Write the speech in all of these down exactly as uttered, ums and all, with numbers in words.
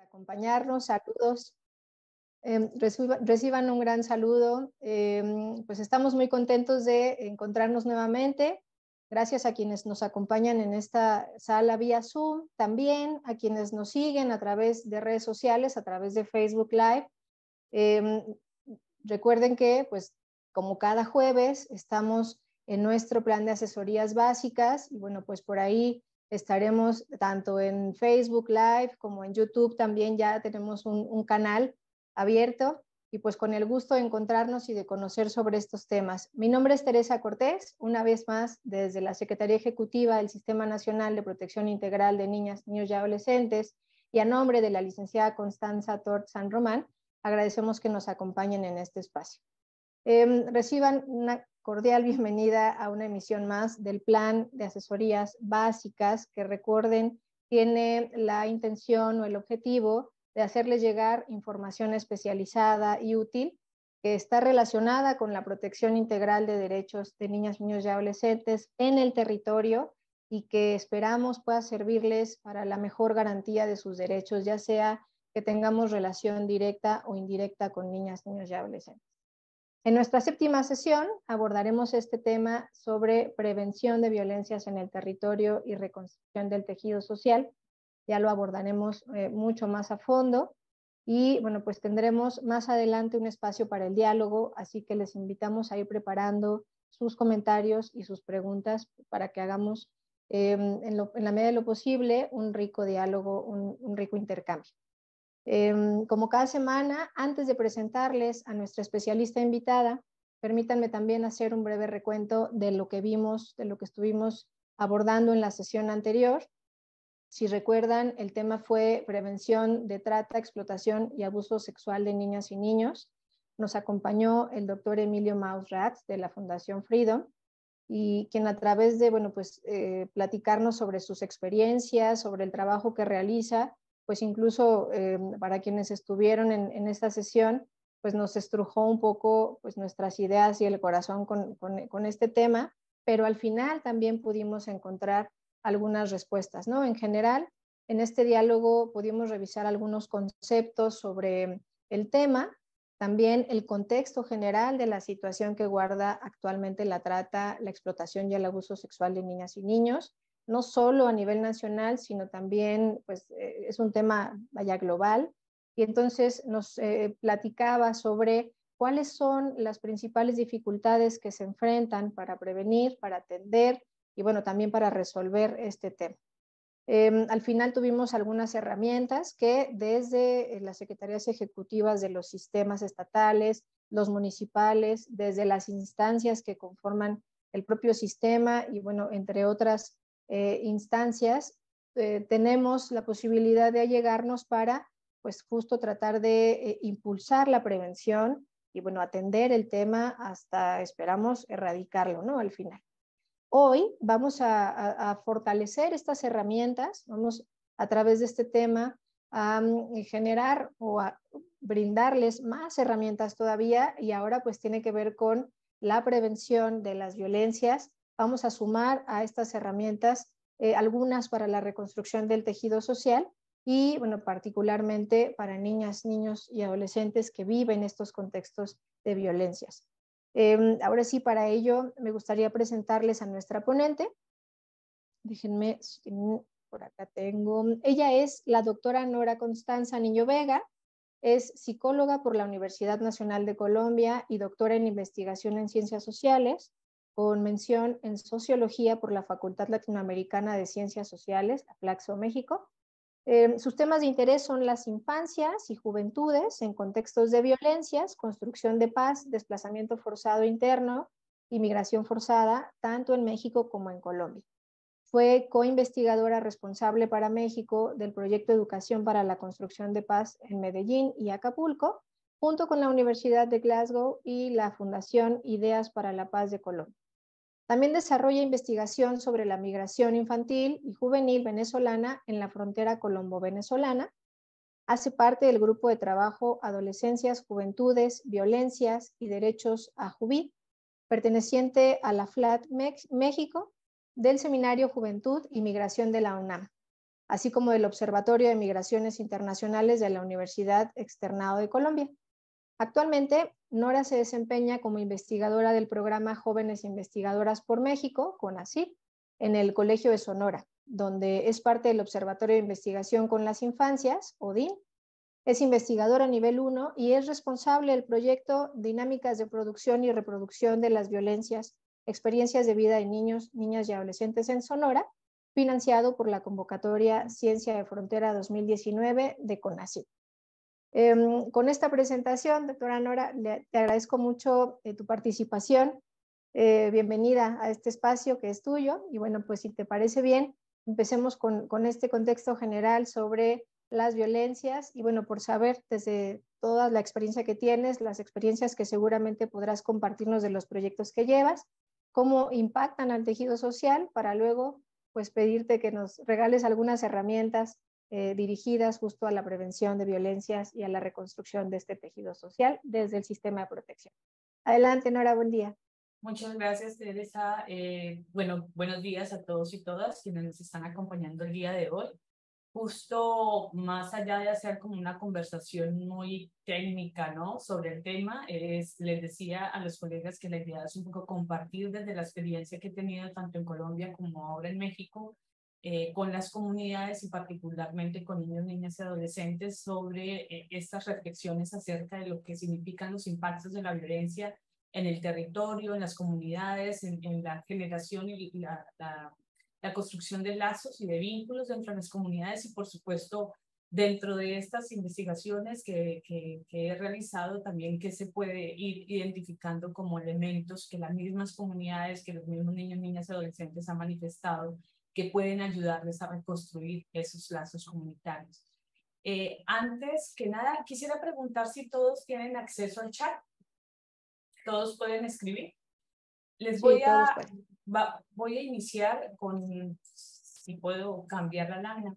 acompañarnos. Saludos. Eh, reciba, reciban un gran saludo. Eh, pues estamos muy contentos de encontrarnos nuevamente. Gracias a quienes nos acompañan en esta sala vía Zoom, también a quienes nos siguen a través de redes sociales, a través de Facebook Live. Eh, recuerden que, pues, como cada jueves, estamos en nuestro plan de asesorías básicas y bueno, pues por ahí estaremos tanto en Facebook Live como en YouTube. También ya tenemos un, un canal abierto y pues con el gusto de encontrarnos y de conocer sobre estos temas. Mi nombre es Teresa Cortés, una vez más desde la Secretaría Ejecutiva del Sistema Nacional de Protección Integral de Niñas, Niños y Adolescentes, y a nombre de la licenciada Constanza Tort San Román, agradecemos que nos acompañen en este espacio. Eh, reciban una cordial bienvenida a una emisión más del Plan de Asesorías Básicas, que recuerden tiene la intención o el objetivo de hacerles llegar información especializada y útil que está relacionada con la protección integral de derechos de niñas, niños y adolescentes en el territorio y que esperamos pueda servirles para la mejor garantía de sus derechos, ya sea que tengamos relación directa o indirecta con niñas, niños y adolescentes. En nuestra séptima sesión abordaremos este tema sobre prevención de violencias en el territorio y reconstrucción del tejido social. Ya lo abordaremos eh, mucho más a fondo y bueno, pues tendremos más adelante un espacio para el diálogo, así que les invitamos a ir preparando sus comentarios y sus preguntas para que hagamos eh, en, lo, en la medida de lo posible un rico diálogo, un, un rico intercambio. Eh, como cada semana, antes de presentarles a nuestra especialista invitada, permítanme también hacer un breve recuento de lo que vimos, de lo que estuvimos abordando en la sesión anterior. Si recuerdan, el tema fue prevención de trata, explotación y abuso sexual de niñas y niños. Nos acompañó el doctor Emilio Maus-Ratz de la Fundación Freedom, y quien a través de, bueno, pues eh, platicarnos sobre sus experiencias, sobre el trabajo que realiza, pues incluso eh, para quienes estuvieron en, en esta sesión, pues nos estrujó un poco pues nuestras ideas y el corazón con, con, con este tema, pero al final también pudimos encontrar algunas respuestas, ¿no? En general, en este diálogo pudimos revisar algunos conceptos sobre el tema, también el contexto general de la situación que guarda actualmente la trata, la explotación y el abuso sexual de niñas y niños, no solo a nivel nacional, sino también, pues, eh, es un tema, vaya, global. Y entonces nos eh, platicaba sobre cuáles son las principales dificultades que se enfrentan para prevenir, para atender y, bueno, también para resolver este tema. Eh, al final tuvimos algunas herramientas que desde las secretarías ejecutivas de los sistemas estatales, los municipales, desde las instancias que conforman el propio sistema y, bueno, entre otras eh, instancias, eh, tenemos la posibilidad de allegarnos para, pues, justo tratar de eh, impulsar la prevención y, bueno, atender el tema hasta, esperamos, erradicarlo, ¿no? Al final. Hoy vamos a, a, a fortalecer estas herramientas, vamos a través de este tema a um, generar o a brindarles más herramientas todavía, y ahora pues tiene que ver con la prevención de las violencias. Vamos a sumar a estas herramientas eh, algunas para la reconstrucción del tejido social y, bueno, particularmente para niñas, niños y adolescentes que viven estos contextos de violencias. Eh, ahora sí, para ello me gustaría presentarles a nuestra ponente. Déjenme, por acá tengo. Ella es la doctora Nora Constanza Niño Vega, es psicóloga por la Universidad Nacional de Colombia y doctora en investigación en ciencias sociales, con mención en sociología por la Facultad Latinoamericana de Ciencias Sociales, la Flaxo, México. Eh, sus temas de interés son las infancias y juventudes en contextos de violencias, construcción de paz, desplazamiento forzado interno y migración forzada, tanto en México como en Colombia. Fue coinvestigadora responsable para México del proyecto Educación para la Construcción de Paz en Medellín y Acapulco, junto con la Universidad de Glasgow y la Fundación Ideas para la Paz de Colombia. También desarrolla investigación sobre la migración infantil y juvenil venezolana en la frontera colombo-venezolana. Hace parte del grupo de trabajo Adolescencias, Juventudes, Violencias y Derechos a Juvid, perteneciente a la FLAT México, del Seminario Juventud y Migración de la UNAM. así como del Observatorio de Migraciones Internacionales de la Universidad Externado de Colombia. Actualmente, Nora se desempeña como investigadora del programa Jóvenes Investigadoras por México, CONACYT, en el Colegio de Sonora, donde es parte del Observatorio de Investigación con las Infancias, ODIN. Es investigadora a nivel uno y es responsable del proyecto Dinámicas de Producción y Reproducción de las Violencias, Experiencias de Vida de Niños, Niñas y Adolescentes en Sonora, financiado por la convocatoria Ciencia de Frontera dos mil diecinueve de CONACYT. Eh, con esta presentación, doctora Nora, le, te agradezco mucho eh, tu participación. Eh, bienvenida a este espacio que es tuyo. Y bueno, pues si te parece bien, empecemos con, con este contexto general sobre las violencias y bueno, por saber desde toda la experiencia que tienes, las experiencias que seguramente podrás compartirnos de los proyectos que llevas, cómo impactan al tejido social para luego pues pedirte que nos regales algunas herramientas Eh, dirigidas justo a la prevención de violencias y a la reconstrucción de este tejido social desde el sistema de protección. Adelante, Nora, buen día. Muchas gracias, Teresa. Eh, bueno, buenos días a todos y todas quienes nos están acompañando el día de hoy. Justo más allá de hacer como una conversación muy técnica, ¿no?, sobre el tema, es, les decía a los colegas que la idea es un poco compartir desde la experiencia que he tenido tanto en Colombia como ahora en México, Eh, con las comunidades y particularmente con niños, niñas y adolescentes sobre eh, estas reflexiones acerca de lo que significan los impactos de la violencia en el territorio, en las comunidades, en, en la generación y la, la, la construcción de lazos y de vínculos dentro de las comunidades y por supuesto dentro de estas investigaciones que, que, que he realizado también que se puede ir identificando como elementos que las mismas comunidades, que los mismos niños, niñas y adolescentes han manifestado que pueden ayudarles a reconstruir esos lazos comunitarios. Eh, antes que nada, quisiera preguntar si todos tienen acceso al chat. ¿Todos pueden escribir? Les voy, sí, a, todos pueden. va, voy a iniciar con, si puedo cambiar la lámina.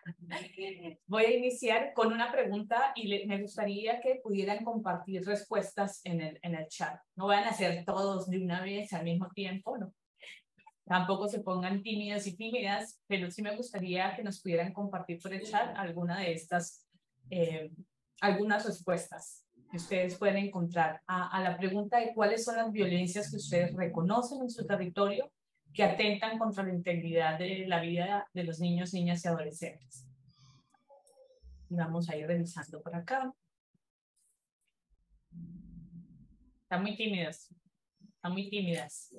Voy a iniciar con una pregunta y le, me gustaría que pudieran compartir respuestas en el, en el chat. No van a hacer todos de una vez al mismo tiempo, ¿no? Tampoco se pongan tímidos y tímidas, pero sí me gustaría que nos pudieran compartir por el chat alguna de estas, eh, algunas respuestas que ustedes pueden encontrar a, a la pregunta de cuáles son las violencias que ustedes reconocen en su territorio que atentan contra la integridad de la vida de los niños, niñas y adolescentes. Vamos a ir revisando por acá. Están muy tímidas. Están muy tímidas.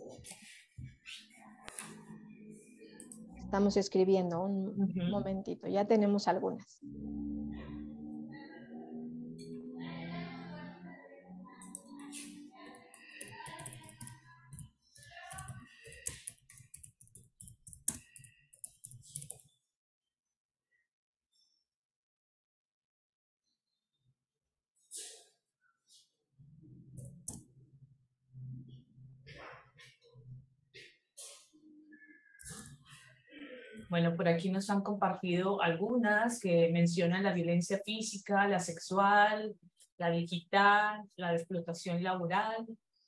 Estamos escribiendo un uh-huh. momentito, ya tenemos algunas. Bueno, por aquí nos han compartido algunas que mencionan la violencia física, la sexual, la digital, la explotación laboral,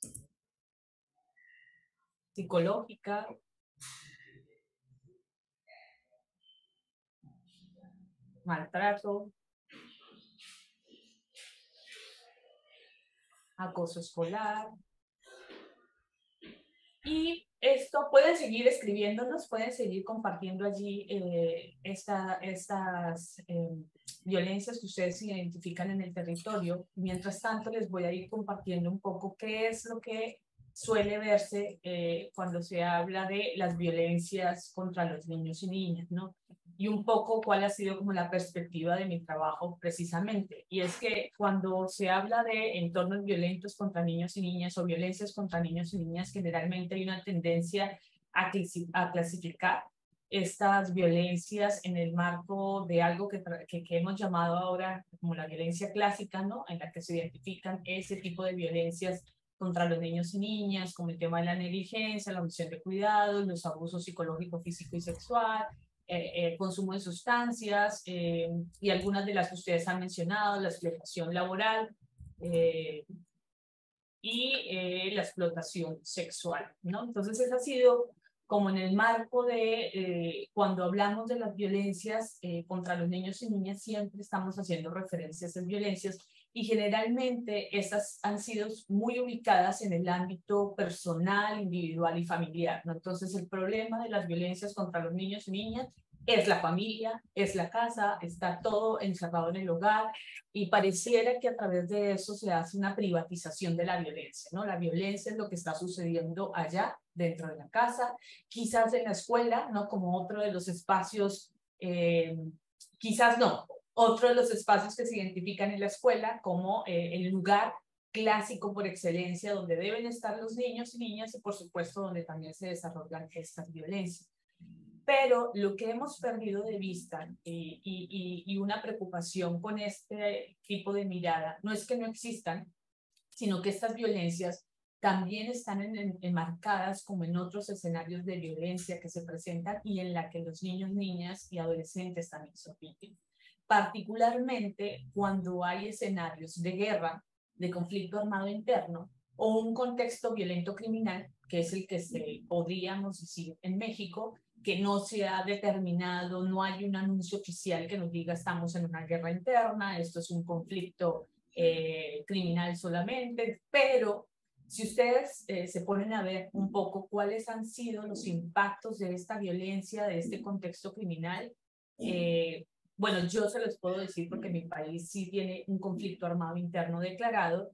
psicológica, maltrato, acoso escolar. Y esto, pueden seguir escribiéndonos, pueden seguir compartiendo allí eh, esta, estas eh, violencias que ustedes identifican en el territorio. Mientras tanto, les voy a ir compartiendo un poco qué es lo que suele verse eh, cuando se habla de las violencias contra los niños y niñas, ¿no? Y un poco cuál ha sido como la perspectiva de mi trabajo precisamente. Y es que cuando se habla de entornos violentos contra niños y niñas o violencias contra niños y niñas, generalmente hay una tendencia a, a clasificar estas violencias en el marco de algo que, que, que hemos llamado ahora como la violencia clásica, ¿no? En la que se identifican ese tipo de violencias contra los niños y niñas, como el tema de la negligencia, la omisión de cuidados, los abusos psicológico, físico y sexual, eh, eh, consumo de sustancias eh, y algunas de las que ustedes han mencionado, la explotación laboral eh, y eh, la explotación sexual, ¿no? Entonces esa ha sido como en el marco de eh, cuando hablamos de las violencias eh, contra los niños y niñas, siempre estamos haciendo referencias a esas violencias y generalmente estas han sido muy ubicadas en el ámbito personal, individual y familiar, ¿no? Entonces el problema de las violencias contra los niños y niñas es la familia, es la casa, está todo encerrado en el hogar y pareciera que a través de eso se hace una privatización de la violencia, ¿no? La violencia es lo que está sucediendo allá dentro de la casa, quizás en la escuela, ¿no? Como otro de los espacios, eh, quizás no, otro de los espacios que se identifican en la escuela como eh, el lugar clásico por excelencia donde deben estar los niños y niñas y por supuesto donde también se desarrollan estas violencias. Pero lo que hemos perdido de vista y, y, y una preocupación con este tipo de mirada no es que no existan, sino que estas violencias también están en, en, enmarcadas como en otros escenarios de violencia que se presentan y en la que los niños, niñas y adolescentes también son víctimas. Particularmente cuando hay escenarios de guerra, de conflicto armado interno o un contexto violento criminal, que es el que se, podríamos decir en México, que no se ha determinado, no hay un anuncio oficial que nos diga estamos en una guerra interna, esto es un conflicto eh, criminal solamente, pero si ustedes eh, se ponen a ver un poco cuáles han sido los impactos de esta violencia, de este contexto criminal, eh, bueno, yo se los puedo decir porque mi país sí tiene un conflicto armado interno declarado,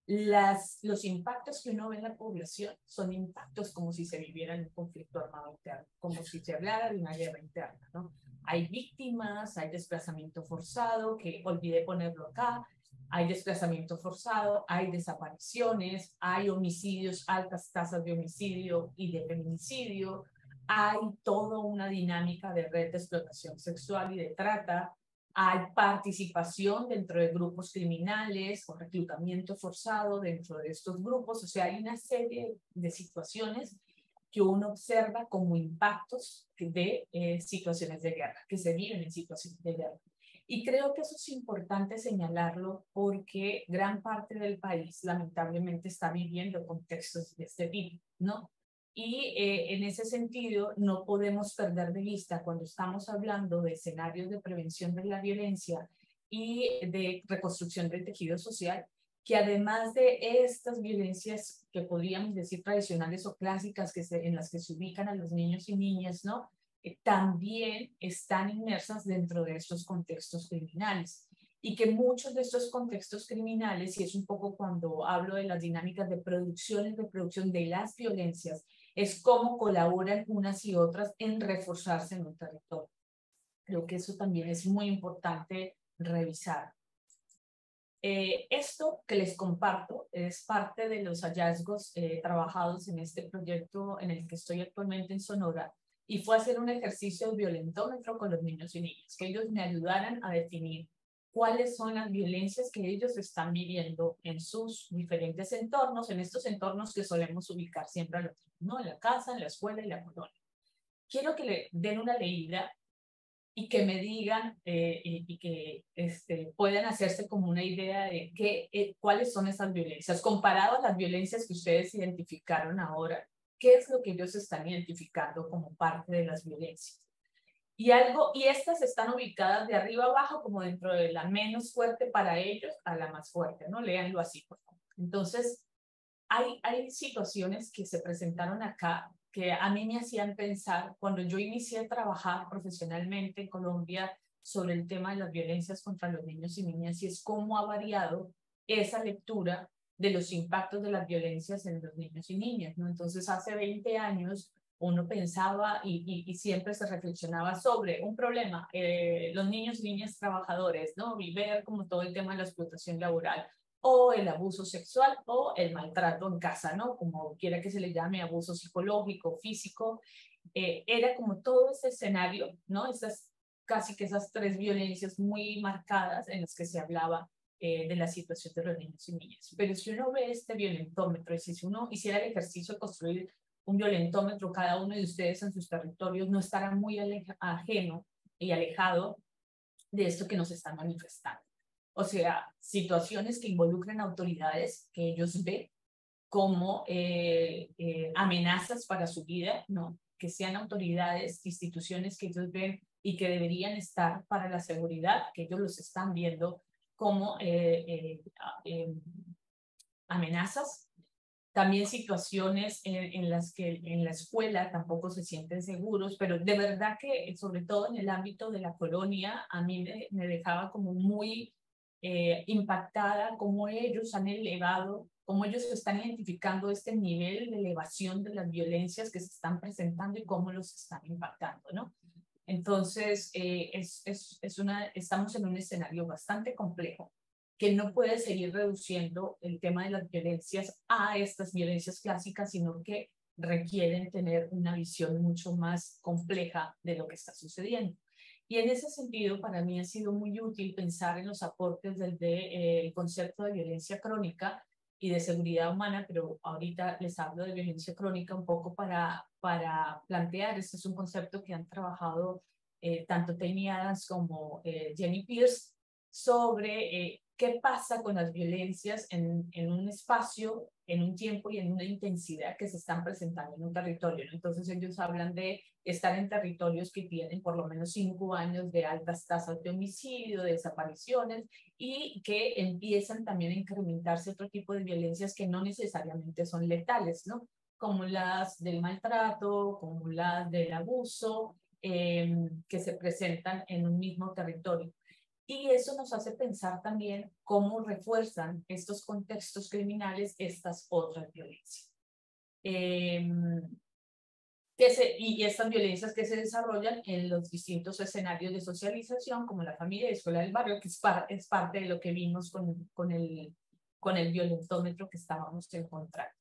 las, los impactos que uno ve en la población son impactos como si se viviera en un conflicto armado interno, como si se hablara de una guerra interna, ¿no? Hay víctimas, hay desplazamiento forzado, que olvidé ponerlo acá, hay desplazamiento forzado, hay desapariciones, hay homicidios, altas tasas de homicidio y de feminicidio, hay toda una dinámica de red de explotación sexual y de trata, hay participación dentro de grupos criminales o reclutamiento forzado dentro de estos grupos, o sea, hay una serie de situaciones que uno observa como impactos de eh, situaciones de guerra, que se viven en situaciones de guerra. Y creo que eso es importante señalarlo porque gran parte del país lamentablemente está viviendo contextos de este tipo, ¿no? Y eh, en ese sentido no podemos perder de vista cuando estamos hablando de escenarios de prevención de la violencia y de reconstrucción del tejido social, que además de estas violencias que podríamos decir tradicionales o clásicas que se, en las que se ubican a los niños y niñas, ¿no? Eh, también están inmersas dentro de estos contextos criminales y que muchos de estos contextos criminales, y es un poco cuando hablo de las dinámicas de producción y reproducción de las violencias, es cómo colaboran unas y otras en reforzarse en un territorio. Creo que eso también es muy importante revisar. Eh, esto que les comparto es parte de los hallazgos eh, trabajados en este proyecto en el que estoy actualmente en Sonora, y fue hacer un ejercicio de violentómetro con los niños y niñas, que ellos me ayudaran a definir cuáles son las violencias que ellos están viviendo en sus diferentes entornos, en estos entornos que solemos ubicar siempre a los niños, ¿no? En la casa, en la escuela y la colonia. Quiero que le den una leída y que me digan eh, y, y que este, puedan hacerse como una idea de qué, eh, cuáles son esas violencias, comparado a las violencias que ustedes identificaron ahora, qué es lo que ellos están identificando como parte de las violencias. Y, algo, y estas están ubicadas de arriba abajo, como dentro de la menos fuerte para ellos a la más fuerte, ¿no? Léanlo así, por favor. Entonces, hay, hay situaciones que se presentaron acá que a mí me hacían pensar, cuando yo inicié a trabajar profesionalmente en Colombia sobre el tema de las violencias contra los niños y niñas, y es cómo ha variado esa lectura de los impactos de las violencias en los niños y niñas, ¿no? Entonces, hace veinte años uno pensaba y, y, y siempre se reflexionaba sobre un problema, eh, los niños y niñas trabajadores, ¿no? Y ver como todo el tema de la explotación laboral, o el abuso sexual o el maltrato en casa, ¿no? Como quiera que se le llame, abuso psicológico, físico, eh, era como todo ese escenario, ¿no? Esas, casi que esas tres violencias muy marcadas en las que se hablaba eh, de la situación de los niños y niñas. Pero si uno ve este violentómetro, y si uno hiciera el ejercicio de construir un violentómetro cada uno de ustedes en sus territorios, no estará muy ajeno y alejado de esto que nos están manifestando. O sea, situaciones que involucran autoridades que ellos ven como eh, eh, amenazas para su vida, ¿no? que sean autoridades, instituciones que ellos ven y que deberían estar para la seguridad, que ellos los están viendo como eh, eh, eh, amenazas. También situaciones en, en las que en la escuela tampoco se sienten seguros, pero de verdad que sobre todo en el ámbito de la colonia, a mí me, me dejaba como muy eh, impactada cómo ellos han elevado, cómo ellos están identificando este nivel de elevación de las violencias que se están presentando y cómo los están impactando, ¿no? Entonces, eh, es, es, es una, estamos en un escenario bastante complejo que no puede seguir reduciendo el tema de las violencias a estas violencias clásicas, sino que requieren tener una visión mucho más compleja de lo que está sucediendo. Y en ese sentido, para mí ha sido muy útil pensar en los aportes del de, eh, el concepto de violencia crónica y de seguridad humana, pero ahorita les hablo de violencia crónica un poco para, para plantear, este es un concepto que han trabajado eh, tanto Tammy Adams como eh, Jenny Pierce, sobre eh, qué pasa con las violencias en, en un espacio, en un tiempo y en una intensidad que se están presentando en un territorio. Entonces ellos hablan de estar en territorios que tienen por lo menos cinco años de altas tasas de homicidio, de desapariciones, y que empiezan también a incrementarse otro tipo de violencias que no necesariamente son letales, ¿no? Como las del maltrato, como las del abuso, eh, que se presentan en un mismo territorio. Y eso nos hace pensar también cómo refuerzan estos contextos criminales estas otras violencias. Eh, que se, y estas violencias que se desarrollan en los distintos escenarios de socialización, como la familia y escuela del barrio, que es, par, es parte de lo que vimos con, con, el, con el violentómetro que estábamos encontrando.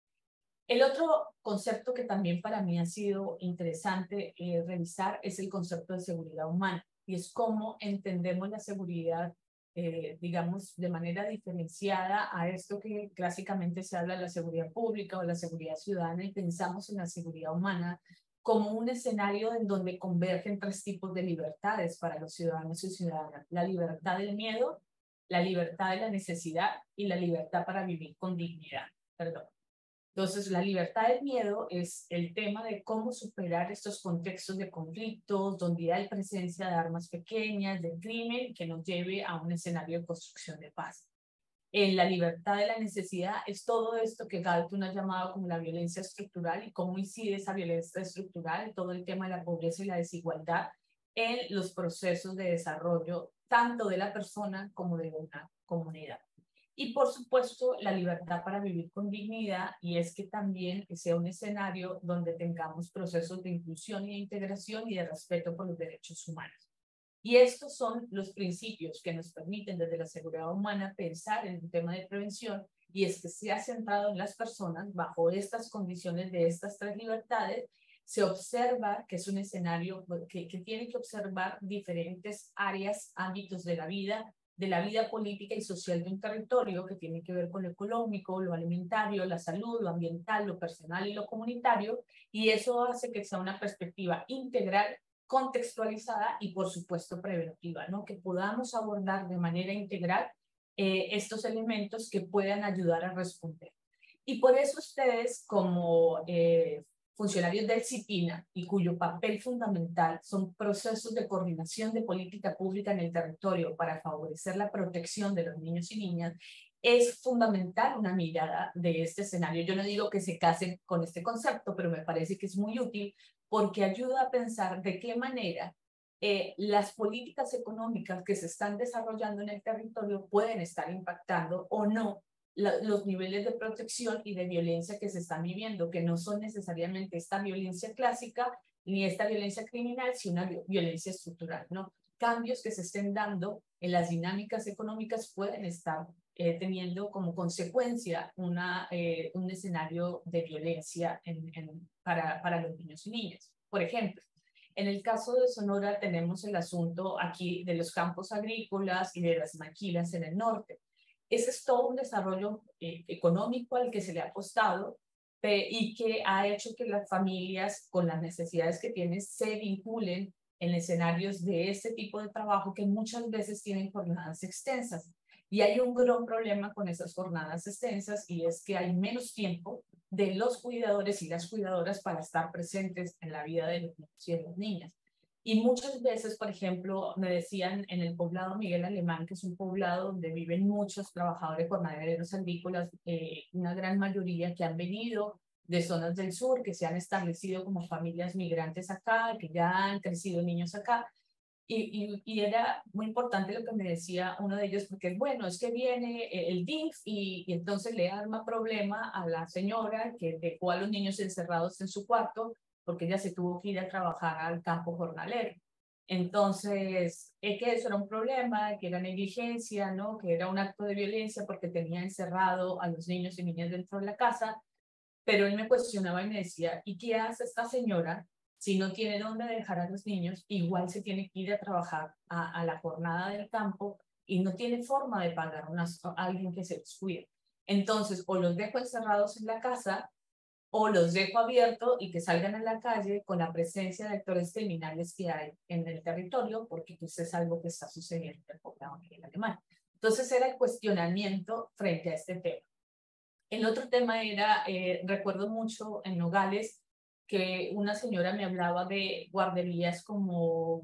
El otro concepto que también para mí ha sido interesante eh, revisar es el concepto de seguridad humana, y es cómo entendemos la seguridad, eh, digamos, de manera diferenciada a esto que clásicamente se habla de la seguridad pública o la seguridad ciudadana, y pensamos en la seguridad humana como un escenario en donde convergen tres tipos de libertades para los ciudadanos y ciudadanas: la libertad del miedo, la libertad de la necesidad y la libertad para vivir con dignidad. Perdón. Entonces, la libertad del miedo es el tema de cómo superar estos contextos de conflictos, donde hay presencia de armas pequeñas, de crimen, que nos lleve a un escenario de construcción de paz. En la libertad de la necesidad es todo esto que Galton ha llamado como la violencia estructural, y cómo incide esa violencia estructural, todo el tema de la pobreza y la desigualdad en los procesos de desarrollo, tanto de la persona como de una comunidad. Y por supuesto, la libertad para vivir con dignidad, y es que también sea un escenario donde tengamos procesos de inclusión y de integración y de respeto por los derechos humanos. Y estos son los principios que nos permiten desde la seguridad humana pensar en un tema de prevención, y es que se ha centrado en las personas bajo estas condiciones de estas tres libertades. Se observa que es un escenario que, que tiene que observar diferentes áreas, ámbitos de la vida, de la vida política y social de un territorio, que tiene que ver con lo económico, lo alimentario, la salud, lo ambiental, lo personal y lo comunitario, y eso hace que sea una perspectiva integral, contextualizada y por supuesto preventiva, ¿no? Que podamos abordar de manera integral eh, estos elementos que puedan ayudar a responder. Y por eso ustedes, como eh, funcionarios del CIPINA, y cuyo papel fundamental son procesos de coordinación de política pública en el territorio para favorecer la protección de los niños y niñas, es fundamental una mirada de este escenario. Yo no digo que se casen con este concepto, pero me parece que es muy útil porque ayuda a pensar de qué manera eh, las políticas económicas que se están desarrollando en el territorio pueden estar impactando o no La, los niveles de protección y de violencia que se están viviendo, que no son necesariamente esta violencia clásica ni esta violencia criminal, sino una violencia estructural, ¿no? Cambios que se estén dando en las dinámicas económicas pueden estar eh, teniendo como consecuencia una, eh, un escenario de violencia en, en, para, para los niños y niñas. Por ejemplo, en el caso de Sonora tenemos el asunto aquí de los campos agrícolas y de las maquilas en el norte. Ese es todo un desarrollo eh, económico al que se le ha apostado eh, y que ha hecho que las familias, con las necesidades que tienen, se vinculen en escenarios de este tipo de trabajo, que muchas veces tienen jornadas extensas. Y hay un gran problema con esas jornadas extensas y es que hay menos tiempo de los cuidadores y las cuidadoras para estar presentes en la vida de los niños y de las niñas. Y muchas veces, por ejemplo, me decían en el poblado Miguel Alemán, que es un poblado donde viven muchos trabajadores jornaleros agrícolas, eh, una gran mayoría que han venido de zonas del sur, que se han establecido como familias migrantes acá, que ya han crecido niños acá. Y, y, y era muy importante lo que me decía uno de ellos, porque es bueno, es que viene el D I F y, y entonces le arma problema a la señora que dejó a los niños encerrados en su cuarto porque ella se tuvo que ir a trabajar al campo jornalero. Entonces, es que eso era un problema, que era negligencia, ¿no? Que era un acto de violencia porque tenía encerrado a los niños y niñas dentro de la casa. Pero él me cuestionaba y me decía, ¿y qué hace esta señora si no tiene dónde dejar a los niños? Igual se tiene que ir a trabajar a, a la jornada del campo y no tiene forma de pagar una, a alguien que se los cuide. Entonces, o los dejo encerrados en la casa o los dejo abiertos y que salgan a la calle con la presencia de actores criminales que hay en el territorio, porque pues es algo que está sucediendo en el poblado en Alemania. Entonces era el cuestionamiento frente a este tema. El otro tema era, eh, recuerdo mucho en Nogales, que una señora me hablaba de guarderías como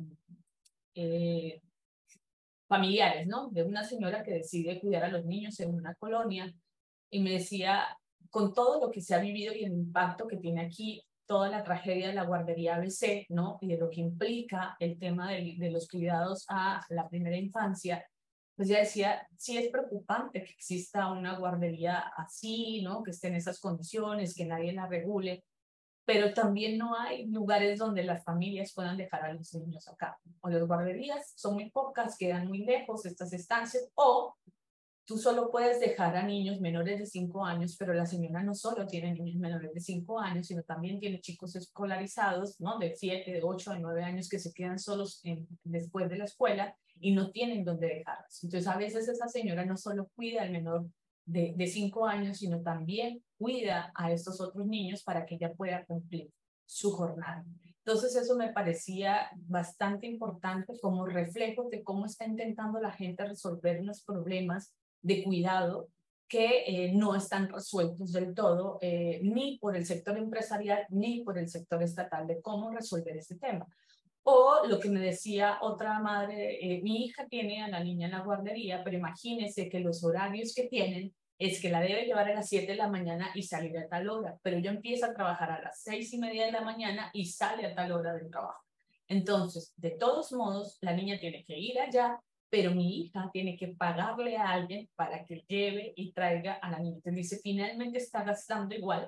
eh, familiares, ¿no? De una señora que decide cuidar a los niños en una colonia y me decía, con todo lo que se ha vivido y el impacto que tiene aquí, toda la tragedia de la guardería A B C, ¿no? Y de lo que implica el tema de, de los cuidados a la primera infancia, pues ya decía, sí es preocupante que exista una guardería así, ¿no? Que esté en esas condiciones, que nadie la regule, pero también no hay lugares donde las familias puedan dejar a los niños acá. O las guarderías son muy pocas, quedan muy lejos estas estancias, o tú solo puedes dejar a niños menores de cinco años, pero la señora no solo tiene niños menores de cinco años, sino también tiene chicos escolarizados, ¿no? De siete, de ocho, de nueve años que se quedan solos en, después de la escuela y no tienen dónde dejarlos. Entonces, a veces esa señora no solo cuida al menor de, de cinco años, sino también cuida a estos otros niños para que ella pueda cumplir su jornada. Entonces eso me parecía bastante importante como reflejo de cómo está intentando la gente resolver unos problemas de cuidado que eh, no están resueltos del todo, eh, ni por el sector empresarial, ni por el sector estatal, de cómo resolver este tema. O lo que me decía otra madre, eh, mi hija tiene a la niña en la guardería, pero imagínese que los horarios que tienen es que la debe llevar a las siete de la mañana y salir a tal hora, pero ella empieza a trabajar a las seis y media de la mañana y sale a tal hora del trabajo. Entonces, de todos modos, la niña tiene que ir allá, pero mi hija tiene que pagarle a alguien para que lleve y traiga a la niña. Entonces dice, finalmente está gastando igual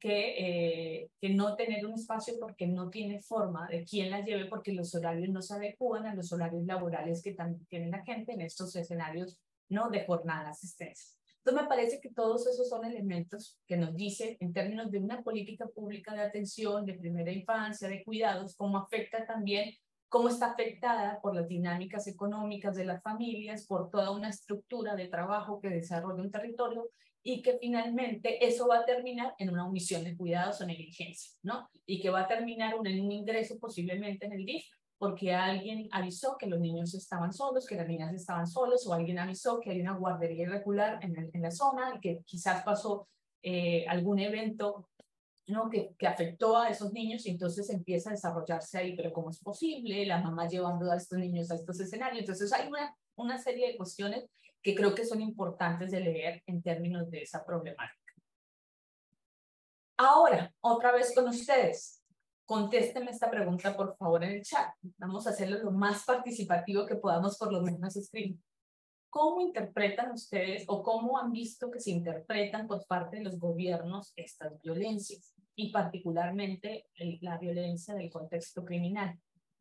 que, eh, que no tener un espacio porque no tiene forma de quién la lleve, porque los horarios no se adecuan a los horarios laborales que también tiene la gente en estos escenarios, ¿no? De jornadas extensas. Entonces me parece que todos esos son elementos que nos dicen en términos de una política pública de atención, de primera infancia, de cuidados, cómo afecta también, cómo está afectada por las dinámicas económicas de las familias, por toda una estructura de trabajo que desarrolla un territorio y que finalmente eso va a terminar en una omisión de cuidados o negligencia, ¿no? Y que va a terminar en un ingreso posiblemente en el D I F porque alguien avisó que los niños estaban solos, que las niñas estaban solos, o alguien avisó que hay una guardería irregular en, el, en la zona y que quizás pasó eh, algún evento, ¿no? que, que afectó a esos niños y entonces empieza a desarrollarse ahí, pero ¿cómo es posible? La mamá llevando a estos niños a estos escenarios. Entonces hay una, una serie de cuestiones que creo que son importantes de leer en términos de esa problemática. Ahora, otra vez con ustedes. Contéstenme esta pregunta, por favor, en el chat. Vamos a hacerlo lo más participativo que podamos, por lo menos escribir. ¿Cómo interpretan ustedes o cómo han visto que se interpretan por parte de los gobiernos estas violencias? Y particularmente la violencia del contexto criminal.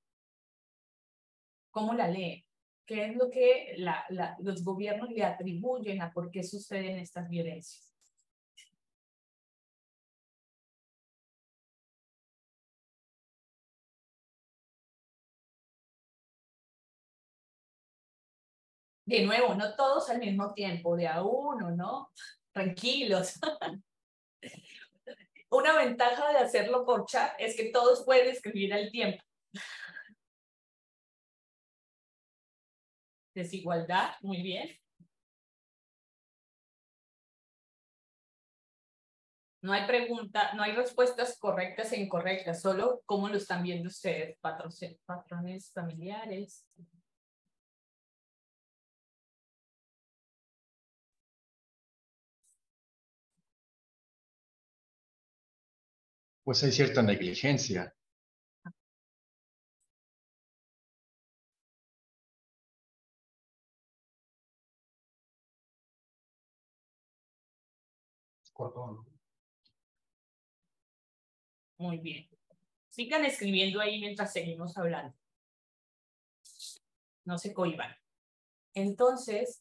¿Cómo la leen? ¿Qué es lo que la, la, los gobiernos le atribuyen a por qué suceden estas violencias? De nuevo, no todos al mismo tiempo, de a uno, ¿no? Tranquilos. Una ventaja de hacerlo por chat es que todos pueden escribir al tiempo. Desigualdad, muy bien. No hay pregunta, no hay respuestas correctas e incorrectas, solo cómo lo están viendo ustedes, patrones, patrones familiares. Pues hay cierta negligencia. Cordón. Muy bien. Sigan escribiendo ahí mientras seguimos hablando. No se cohiban. Entonces,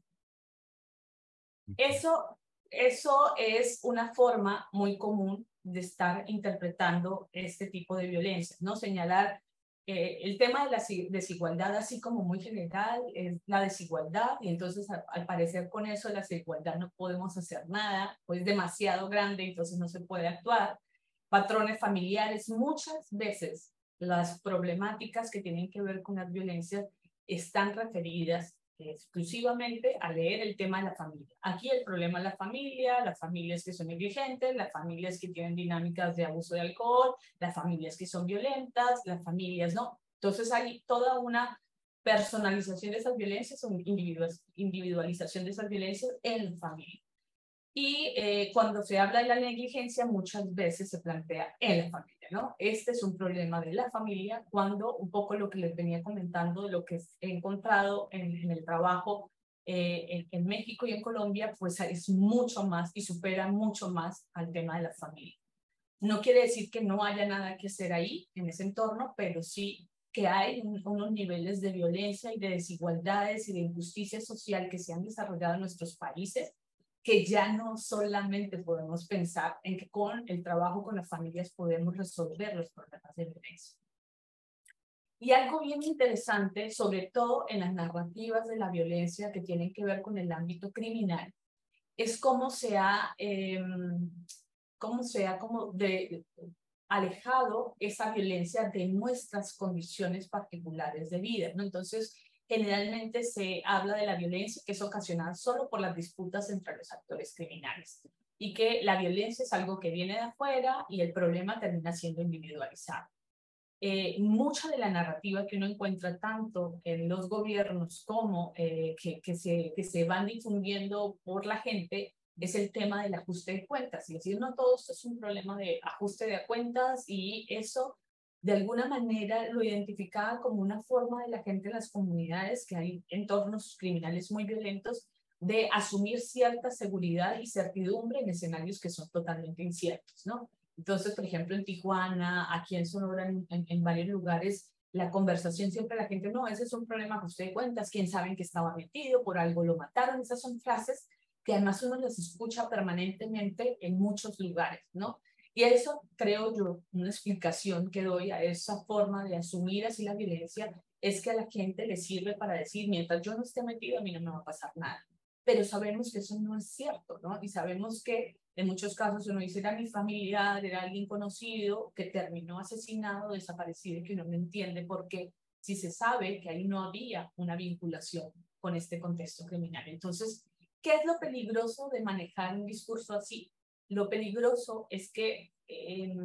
eso, eso es una forma muy común de estar interpretando este tipo de violencia, ¿no? Señalar eh, el tema de la desigualdad, así como muy general, es la desigualdad, y entonces al, al parecer con eso la desigualdad no podemos hacer nada, o es demasiado grande, entonces no se puede actuar. Patrones familiares, muchas veces las problemáticas que tienen que ver con las violencias están referidas exclusivamente a leer el tema de la familia. Aquí el problema es la familia, las familias que son negligentes, las familias que tienen dinámicas de abuso de alcohol, las familias que son violentas, las familias no. Entonces hay toda una personalización de esas violencias o individualización de esas violencias en la familia. Y eh, cuando se habla de la negligencia, muchas veces se plantea en la familia, ¿no? Este es un problema de la familia, cuando un poco lo que les venía comentando de lo que he encontrado en, en el trabajo eh, en, en México y en Colombia, pues es mucho más y supera mucho más al tema de la familia. No quiere decir que no haya nada que hacer ahí, en ese entorno, pero sí que hay un, unos niveles de violencia y de desigualdades y de injusticia social que se han desarrollado en nuestros países, que ya no solamente podemos pensar en que con el trabajo con las familias podemos resolver los problemas de violencia. Y algo bien interesante, sobre todo en las narrativas de la violencia que tienen que ver con el ámbito criminal, es cómo se ha, eh, cómo se ha como de, alejado esa violencia de nuestras condiciones particulares de vida, ¿no? Entonces, generalmente se habla de la violencia que es ocasionada solo por las disputas entre los actores criminales y que la violencia es algo que viene de afuera y el problema termina siendo individualizado. Eh, mucha de la narrativa que uno encuentra tanto en los gobiernos como eh, que, que, se, que se van difundiendo por la gente es el tema del ajuste de cuentas. Y decir, no, todo esto es un problema de ajuste de cuentas, y eso de alguna manera lo identificaba como una forma de la gente en las comunidades, que hay entornos criminales muy violentos, de asumir cierta seguridad y certidumbre en escenarios que son totalmente inciertos, ¿no? Entonces, por ejemplo, en Tijuana, aquí en Sonora, en, en, en varios lugares, la conversación siempre la gente, no, ese es un problema de ajuste de cuentas, quién sabe en qué estaba metido, por algo lo mataron. Esas son frases que además uno las escucha permanentemente en muchos lugares, ¿no? Y eso, creo yo, una explicación que doy a esa forma de asumir así la violencia, es que a la gente le sirve para decir, mientras yo no esté metido, a mí no me va a pasar nada. Pero sabemos que eso no es cierto, ¿no? Y sabemos que en muchos casos uno dice, era mi familiar, era alguien conocido que terminó asesinado, desaparecido, y que uno no entiende por qué, si se sabe que ahí no había una vinculación con este contexto criminal. Entonces, ¿qué es lo peligroso de manejar un discurso así? Lo peligroso es que eh,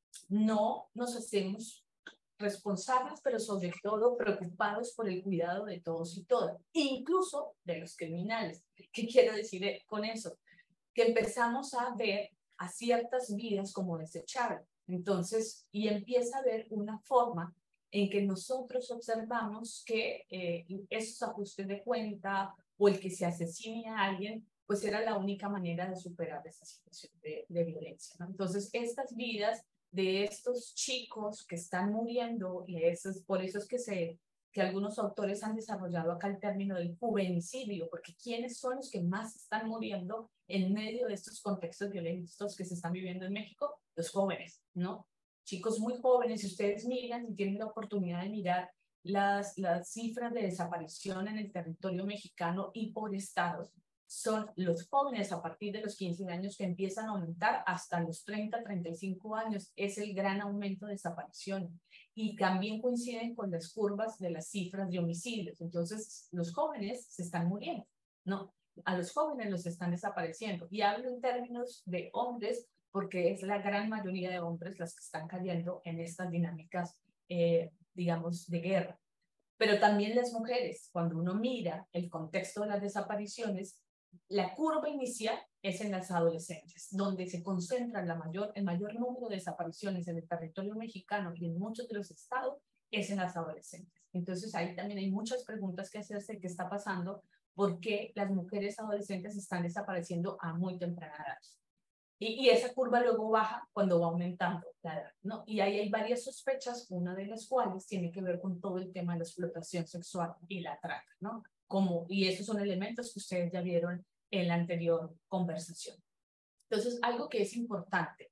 no nos hacemos responsables, pero sobre todo preocupados por el cuidado de todos y todas, incluso de los criminales. ¿Qué quiero decir con eso? Que empezamos a ver a ciertas vidas como desechables. Entonces, y empieza a haber una forma en que nosotros observamos que eh, esos ajustes de cuenta o el que se asesine a alguien, pues era la única manera de superar esa situación de, de violencia, ¿no? Entonces, estas vidas de estos chicos que están muriendo, y eso es, por eso es que, se, que algunos autores han desarrollado acá el término del juvenicidio, porque ¿quiénes son los que más están muriendo en medio de estos contextos violentos que se están viviendo en México? Los jóvenes, ¿no? Chicos muy jóvenes. Si ustedes miran y tienen la oportunidad de mirar las, las cifras de desaparición en el territorio mexicano y por estados, son los jóvenes a partir de los quince años que empiezan a aumentar hasta los treinta, treinta y cinco años. Es el gran aumento de desaparición. Y también coinciden con las curvas de las cifras de homicidios. Entonces, los jóvenes se están muriendo, ¿no? A los jóvenes los están desapareciendo. Y hablo en términos de hombres, porque es la gran mayoría de hombres las que están cayendo en estas dinámicas, eh, digamos, de guerra. Pero también las mujeres, cuando uno mira el contexto de las desapariciones, la curva inicial es en las adolescentes, donde se concentra la mayor, el mayor número de desapariciones en el territorio mexicano y en muchos de los estados, es en las adolescentes. Entonces ahí también hay muchas preguntas que hacerse, qué está pasando, por qué las mujeres adolescentes están desapareciendo a muy temprana edad. Y, y esa curva luego baja cuando va aumentando la edad, ¿no? Y ahí hay varias sospechas, una de las cuales tiene que ver con todo el tema de la explotación sexual y la trata, ¿no? Como, y esos son elementos que ustedes ya vieron en la anterior conversación. Entonces, algo que es importante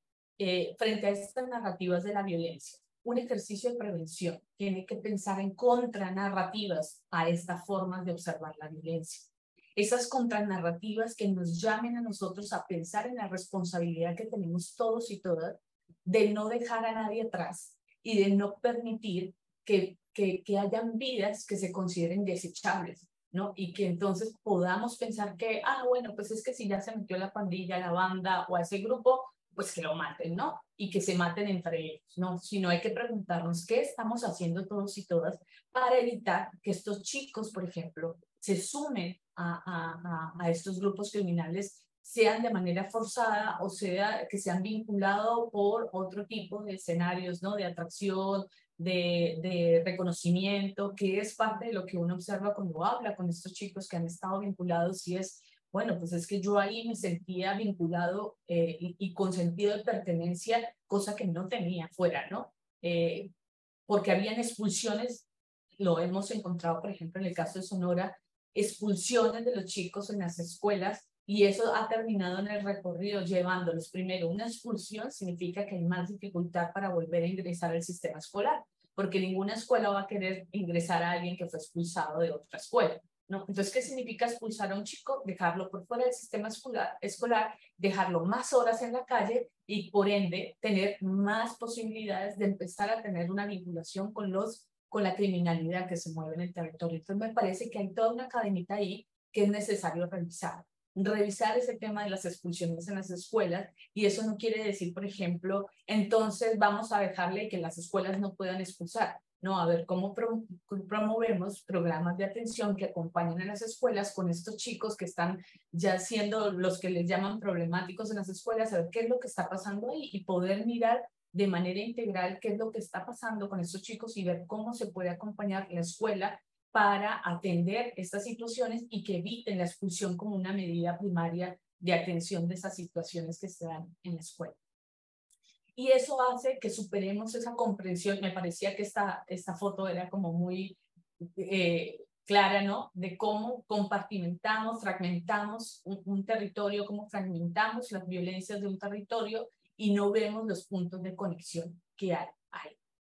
eh, frente a estas narrativas de la violencia, un ejercicio de prevención tiene que pensar en contranarrativas a estas formas de observar la violencia. Esas contranarrativas que nos llamen a nosotros a pensar en la responsabilidad que tenemos todos y todas de no dejar a nadie atrás y de no permitir que, que, que hayan vidas que se consideren desechables, ¿no? Y que entonces podamos pensar que, ah, bueno, pues es que si ya se metió la pandilla, la banda o a ese grupo, pues que lo maten, ¿no? Y que se maten entre ellos, ¿no? Sino hay que preguntarnos qué estamos haciendo todos y todas para evitar que estos chicos, por ejemplo, se sumen a, a, a estos grupos criminales, sean de manera forzada o sea que se han vinculado por otro tipo de escenarios, ¿no? De atracción, de, de reconocimiento, que es parte de lo que uno observa cuando habla con estos chicos que han estado vinculados y es, bueno, pues es que yo ahí me sentía vinculado eh, y, y con sentido de pertenencia, cosa que no tenía fuera, ¿no? Eh, porque habían expulsiones, lo hemos encontrado, por ejemplo, en el caso de Sonora, expulsiones de los chicos en las escuelas y eso ha terminado en el recorrido llevándolos primero. Una expulsión significa que hay más dificultad para volver a ingresar al sistema escolar, porque ninguna escuela va a querer ingresar a alguien que fue expulsado de otra escuela, ¿no? Entonces, ¿qué significa expulsar a un chico? Dejarlo por fuera del sistema escolar, escolar, dejarlo más horas en la calle y por ende tener más posibilidades de empezar a tener una vinculación con los con la criminalidad que se mueve en el territorio. Entonces me parece que hay toda una cadenita ahí que es necesario revisar. Revisar ese tema de las expulsiones en las escuelas y eso no quiere decir, por ejemplo, entonces vamos a dejarle que las escuelas no puedan expulsar. No, a ver cómo pro promovemos programas de atención que acompañen a las escuelas con estos chicos que están ya siendo los que les llaman problemáticos en las escuelas, a ver qué es lo que está pasando ahí y poder mirar de manera integral qué es lo que está pasando con estos chicos y ver cómo se puede acompañar la escuela para atender estas situaciones y que eviten la expulsión como una medida primaria de atención de esas situaciones que se dan en la escuela. Y eso hace que superemos esa comprensión. Me parecía que esta, esta foto era como muy eh, clara, ¿no? De cómo compartimentamos, fragmentamos un, un territorio, cómo fragmentamos las violencias de un territorio y no vemos los puntos de conexión que hay ahí.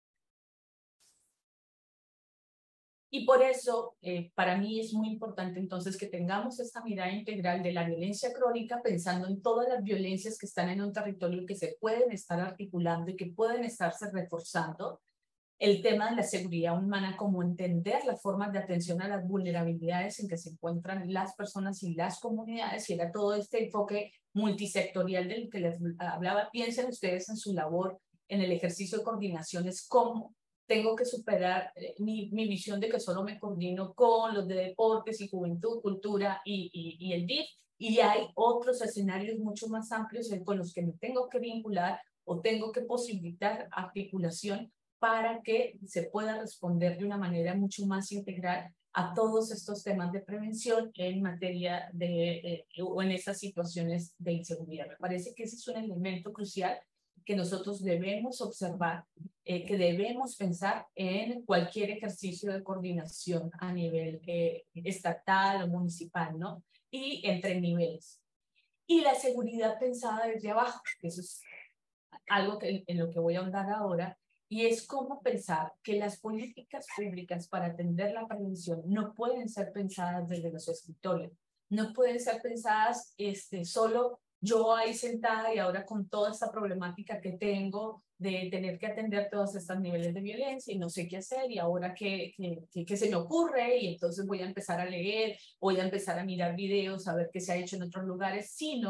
Y por eso, eh, para mí es muy importante entonces que tengamos esta mirada integral de la violencia crónica, pensando en todas las violencias que están en un territorio que se pueden estar articulando y que pueden estarse reforzando. El tema de la seguridad humana, como entender las formas de atención a las vulnerabilidades en que se encuentran las personas y las comunidades, y era todo este enfoque multisectorial del que les hablaba. Piensen ustedes en su labor, en el ejercicio de coordinación, es cómo tengo que superar eh, mi, mi visión de que solo me coordino con los de deportes y juventud, cultura y, y, y el D I F, y hay otros escenarios mucho más amplios con los que me tengo que vincular o tengo que posibilitar articulación para que se pueda responder de una manera mucho más integral a todos estos temas de prevención en materia de, eh, o en esas situaciones de inseguridad. Me parece que ese es un elemento crucial que nosotros debemos observar, eh, que debemos pensar en cualquier ejercicio de coordinación a nivel eh, estatal o municipal, ¿no? Y entre niveles. Y la seguridad pensada desde abajo, que eso es algo que, en lo que voy a ahondar ahora, y es cómo pensar que las políticas públicas para atender la prevención no pueden ser pensadas desde los escritorios, no pueden ser pensadas este, solo yo ahí sentada y ahora con toda esta problemática que tengo de tener que atender todos estos niveles de violencia y no sé qué hacer y ahora qué, qué, qué, qué se me ocurre y entonces voy a empezar a leer, voy a empezar a mirar videos, a ver qué se ha hecho en otros lugares, sino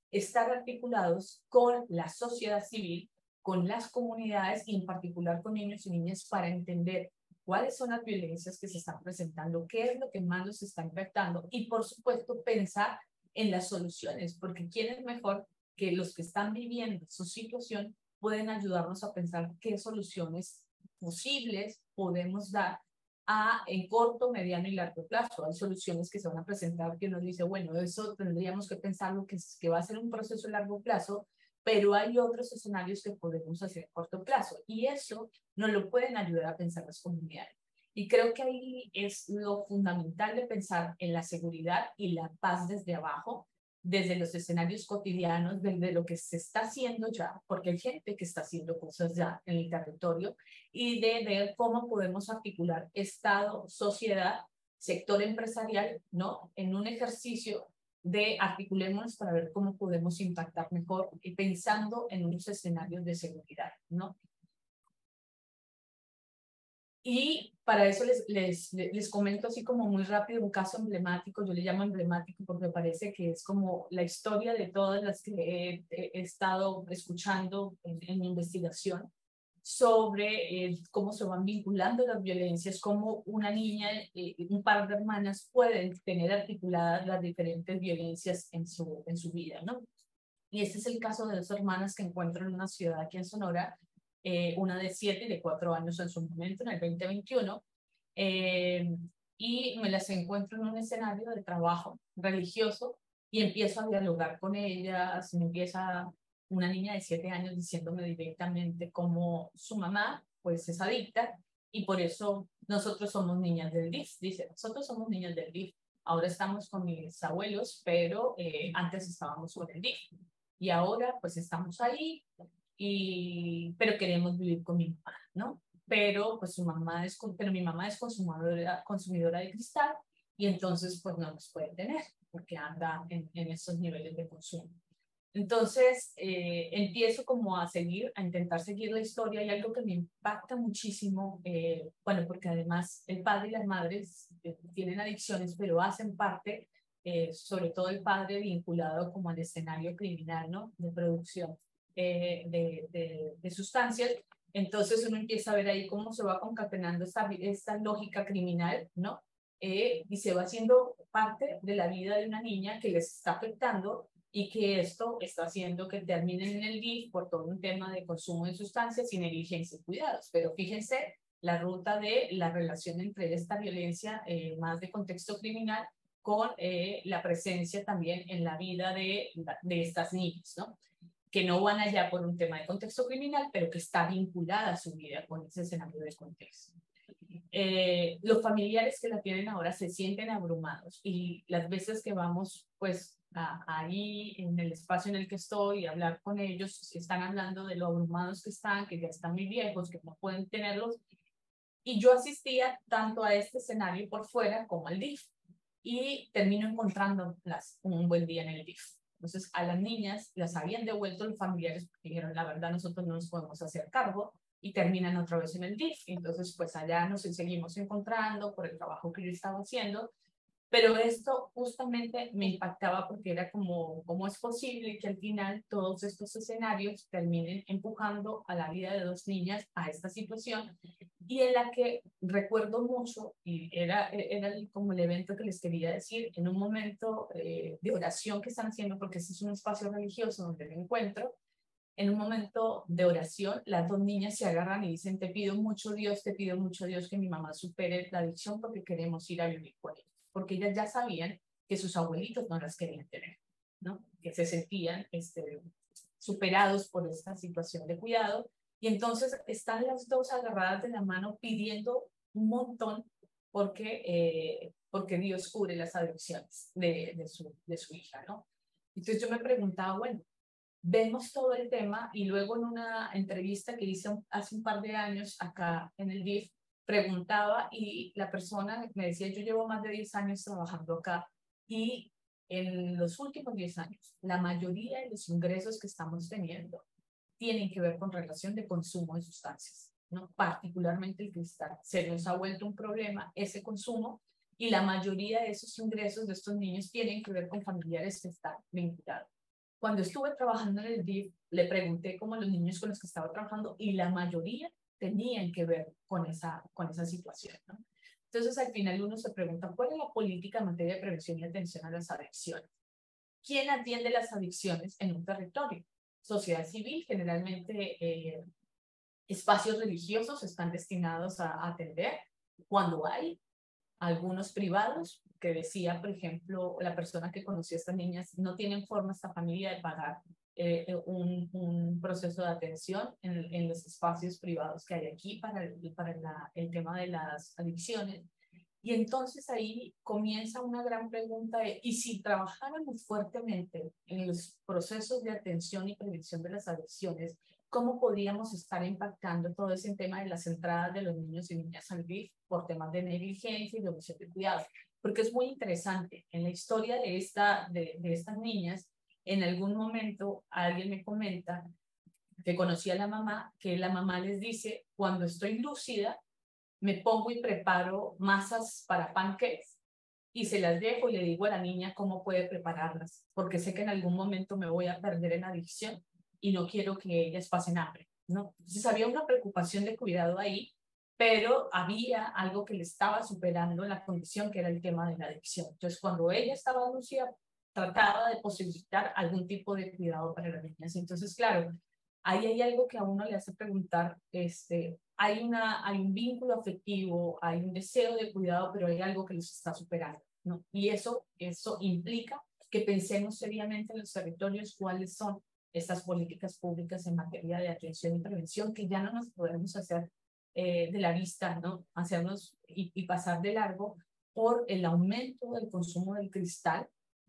estar articulados con la sociedad civil, con las comunidades y en particular con niños y niñas para entender cuáles son las violencias que se están presentando, qué es lo que más nos está impactando y por supuesto pensar en las soluciones, porque quién es mejor que los que están viviendo su situación pueden ayudarnos a pensar qué soluciones posibles podemos dar a, en corto, mediano y largo plazo. Hay soluciones que se van a presentar que nos dice, bueno, eso tendríamos que pensarlo que, que va a ser un proceso a largo plazo, pero hay otros escenarios que podemos hacer a corto plazo y eso nos lo pueden ayudar a pensar las comunidades. Y creo que ahí es lo fundamental de pensar en la seguridad y la paz desde abajo, desde los escenarios cotidianos, desde lo que se está haciendo ya, porque hay gente que está haciendo cosas ya en el territorio, y de ver cómo podemos articular Estado, sociedad, sector empresarial, ¿no? En un ejercicio de articulémonos para ver cómo podemos impactar mejor y pensando en unos escenarios de seguridad, ¿no? Y para eso les, les, les comento así como muy rápido un caso emblemático, yo le llamo emblemático porque me parece que es como la historia de todas las que he, he estado escuchando en, en mi investigación sobre eh, cómo se van vinculando las violencias, cómo una niña, eh, un par de hermanas pueden tener articuladas las diferentes violencias en su, en su vida, ¿no? Y este es el caso de dos hermanas que encuentro en una ciudad aquí en Sonora, eh, una de siete y de cuatro años en su momento, en el veinte veintiuno, eh, y me las encuentro en un escenario de trabajo religioso y empiezo a dialogar con ellas, me empieza una niña de siete años diciéndome directamente cómo su mamá pues es adicta y por eso nosotros somos niñas del D I F, dice, nosotros somos niñas del D I F, ahora estamos con mis abuelos, pero eh, antes estábamos con el D I F y ahora pues estamos ahí, y, pero queremos vivir con mi mamá, ¿no? Pero pues su mamá es, pero mi mamá es consumidora, consumidora de cristal y entonces pues no nos puede tener porque anda en, en esos niveles de consumo. Entonces eh, empiezo como a seguir, a intentar seguir la historia y algo que me impacta muchísimo, eh, bueno, porque además el padre y las madres eh, tienen adicciones, pero hacen parte, eh, sobre todo el padre vinculado como al escenario criminal, ¿no? De producción eh, de, de, de sustancias. Entonces uno empieza a ver ahí cómo se va concatenando esta, esta lógica criminal, ¿no? Eh, y se va haciendo parte de la vida de una niña que les está afectando y que esto está haciendo que terminen en el D I F por todo un tema de consumo de sustancias y negligencia y cuidados. Pero fíjense la ruta de la relación entre esta violencia eh, más de contexto criminal con eh, la presencia también en la vida de, de estas niñas, ¿no? Que no van allá por un tema de contexto criminal, pero que está vinculada a su vida con ese escenario de contexto. Eh, los familiares que la tienen ahora se sienten abrumados y las veces que vamos, pues, a, ahí en el espacio en el que estoy y hablar con ellos, están hablando de lo abrumados que están, que ya están muy viejos, que no pueden tenerlos. Y yo asistía tanto a este escenario por fuera como al D I F y termino encontrándolas un buen día en el D I F. Entonces a las niñas las habían devuelto los familiares porque dijeron, la verdad nosotros no nos podemos hacer cargo y terminan otra vez en el D I F. Entonces pues allá nos seguimos encontrando por el trabajo que yo estaba haciendo. Pero esto justamente me impactaba porque era como, ¿cómo es posible que al final todos estos escenarios terminen empujando a la vida de dos niñas a esta situación? Y en la que recuerdo mucho, y era, era como el evento que les quería decir, en un momento eh, de oración que están haciendo, porque este es un espacio religioso donde me encuentro, en un momento de oración, las dos niñas se agarran y dicen, te pido mucho Dios, te pido mucho Dios que mi mamá supere la adicción porque queremos ir a vivir con ella. Porque ellas ya sabían que sus abuelitos no las querían tener, ¿no? Que se sentían este, superados por esta situación de cuidado. Y entonces están las dos agarradas de la mano pidiendo un montón porque, eh, porque Dios cubre las adicciones de, de, su, de su hija, ¿no? Entonces yo me preguntaba, bueno, vemos todo el tema y luego en una entrevista que hice hace un par de años acá en el D I F, preguntaba y la persona me decía, yo llevo más de diez años trabajando acá y en los últimos diez años, la mayoría de los ingresos que estamos teniendo tienen que ver con relación de consumo de sustancias, ¿no? Particularmente el cristal. Se nos ha vuelto un problema ese consumo y la mayoría de esos ingresos de estos niños tienen que ver con familiares que están vinculados. Cuando estuve trabajando en el D I F, le pregunté como a los niños con los que estaba trabajando y la mayoría tenían que ver con esa, con esa situación, ¿no? Entonces, al final uno se pregunta, ¿cuál es la política en materia de prevención y atención a las adicciones? ¿Quién atiende las adicciones en un territorio? Sociedad civil, generalmente eh, espacios religiosos están destinados a, a atender cuando hay algunos privados que decía, por ejemplo, la persona que conoció a estas niñas, no tienen forma esta familia de pagar eh, un, un proceso de atención en, en los espacios privados que hay aquí para, el, para la, el tema de las adicciones. Y entonces ahí comienza una gran pregunta de, ¿y si trabajáramos fuertemente en los procesos de atención y prevención de las adicciones, cómo podríamos estar impactando todo ese tema de las entradas de los niños y niñas al D I F por temas de negligencia y de omisión de cuidado? Porque es muy interesante, en la historia de, esta, de, de estas niñas, en algún momento alguien me comenta que conocía a la mamá, que la mamá les dice, cuando estoy lúcida, me pongo y preparo masas para pancakes y se las dejo y le digo a la niña cómo puede prepararlas, porque sé que en algún momento me voy a perder en adicción y no quiero que ellas pasen hambre, ¿no? Entonces había una preocupación de cuidado ahí, pero había algo que le estaba superando en la condición, que era el tema de la adicción. Entonces, cuando ella estaba lúcida, trataba de posibilitar algún tipo de cuidado para las niñas. Entonces, claro, ahí hay algo que a uno le hace preguntar, este, hay, una, hay un vínculo afectivo, hay un deseo de cuidado, pero hay algo que los está superando, ¿no? Y eso, eso implica que pensemos seriamente en los territorios cuáles son estas políticas públicas en materia de atención y prevención, que ya no nos podemos hacer eh, de la vista, ¿no? Hacernos y, y pasar de largo por el aumento del consumo del cristal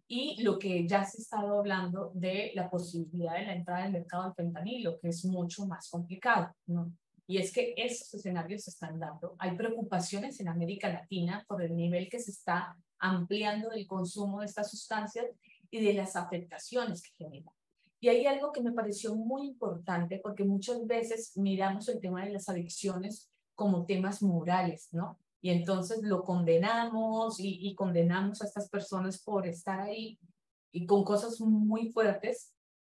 y lo que ya se ha estado hablando de la posibilidad de la entrada del mercado del fentanilo, que es mucho más complicado, ¿no? Y es que esos escenarios se están dando. Hay preocupaciones en América Latina por el nivel que se está ampliando del consumo de estas sustancias y de las afectaciones que generan. Y hay algo que me pareció muy importante, porque muchas veces miramos el tema de las adicciones como temas morales, ¿no? Y entonces lo condenamos y, y condenamos a estas personas por estar ahí y con cosas muy fuertes,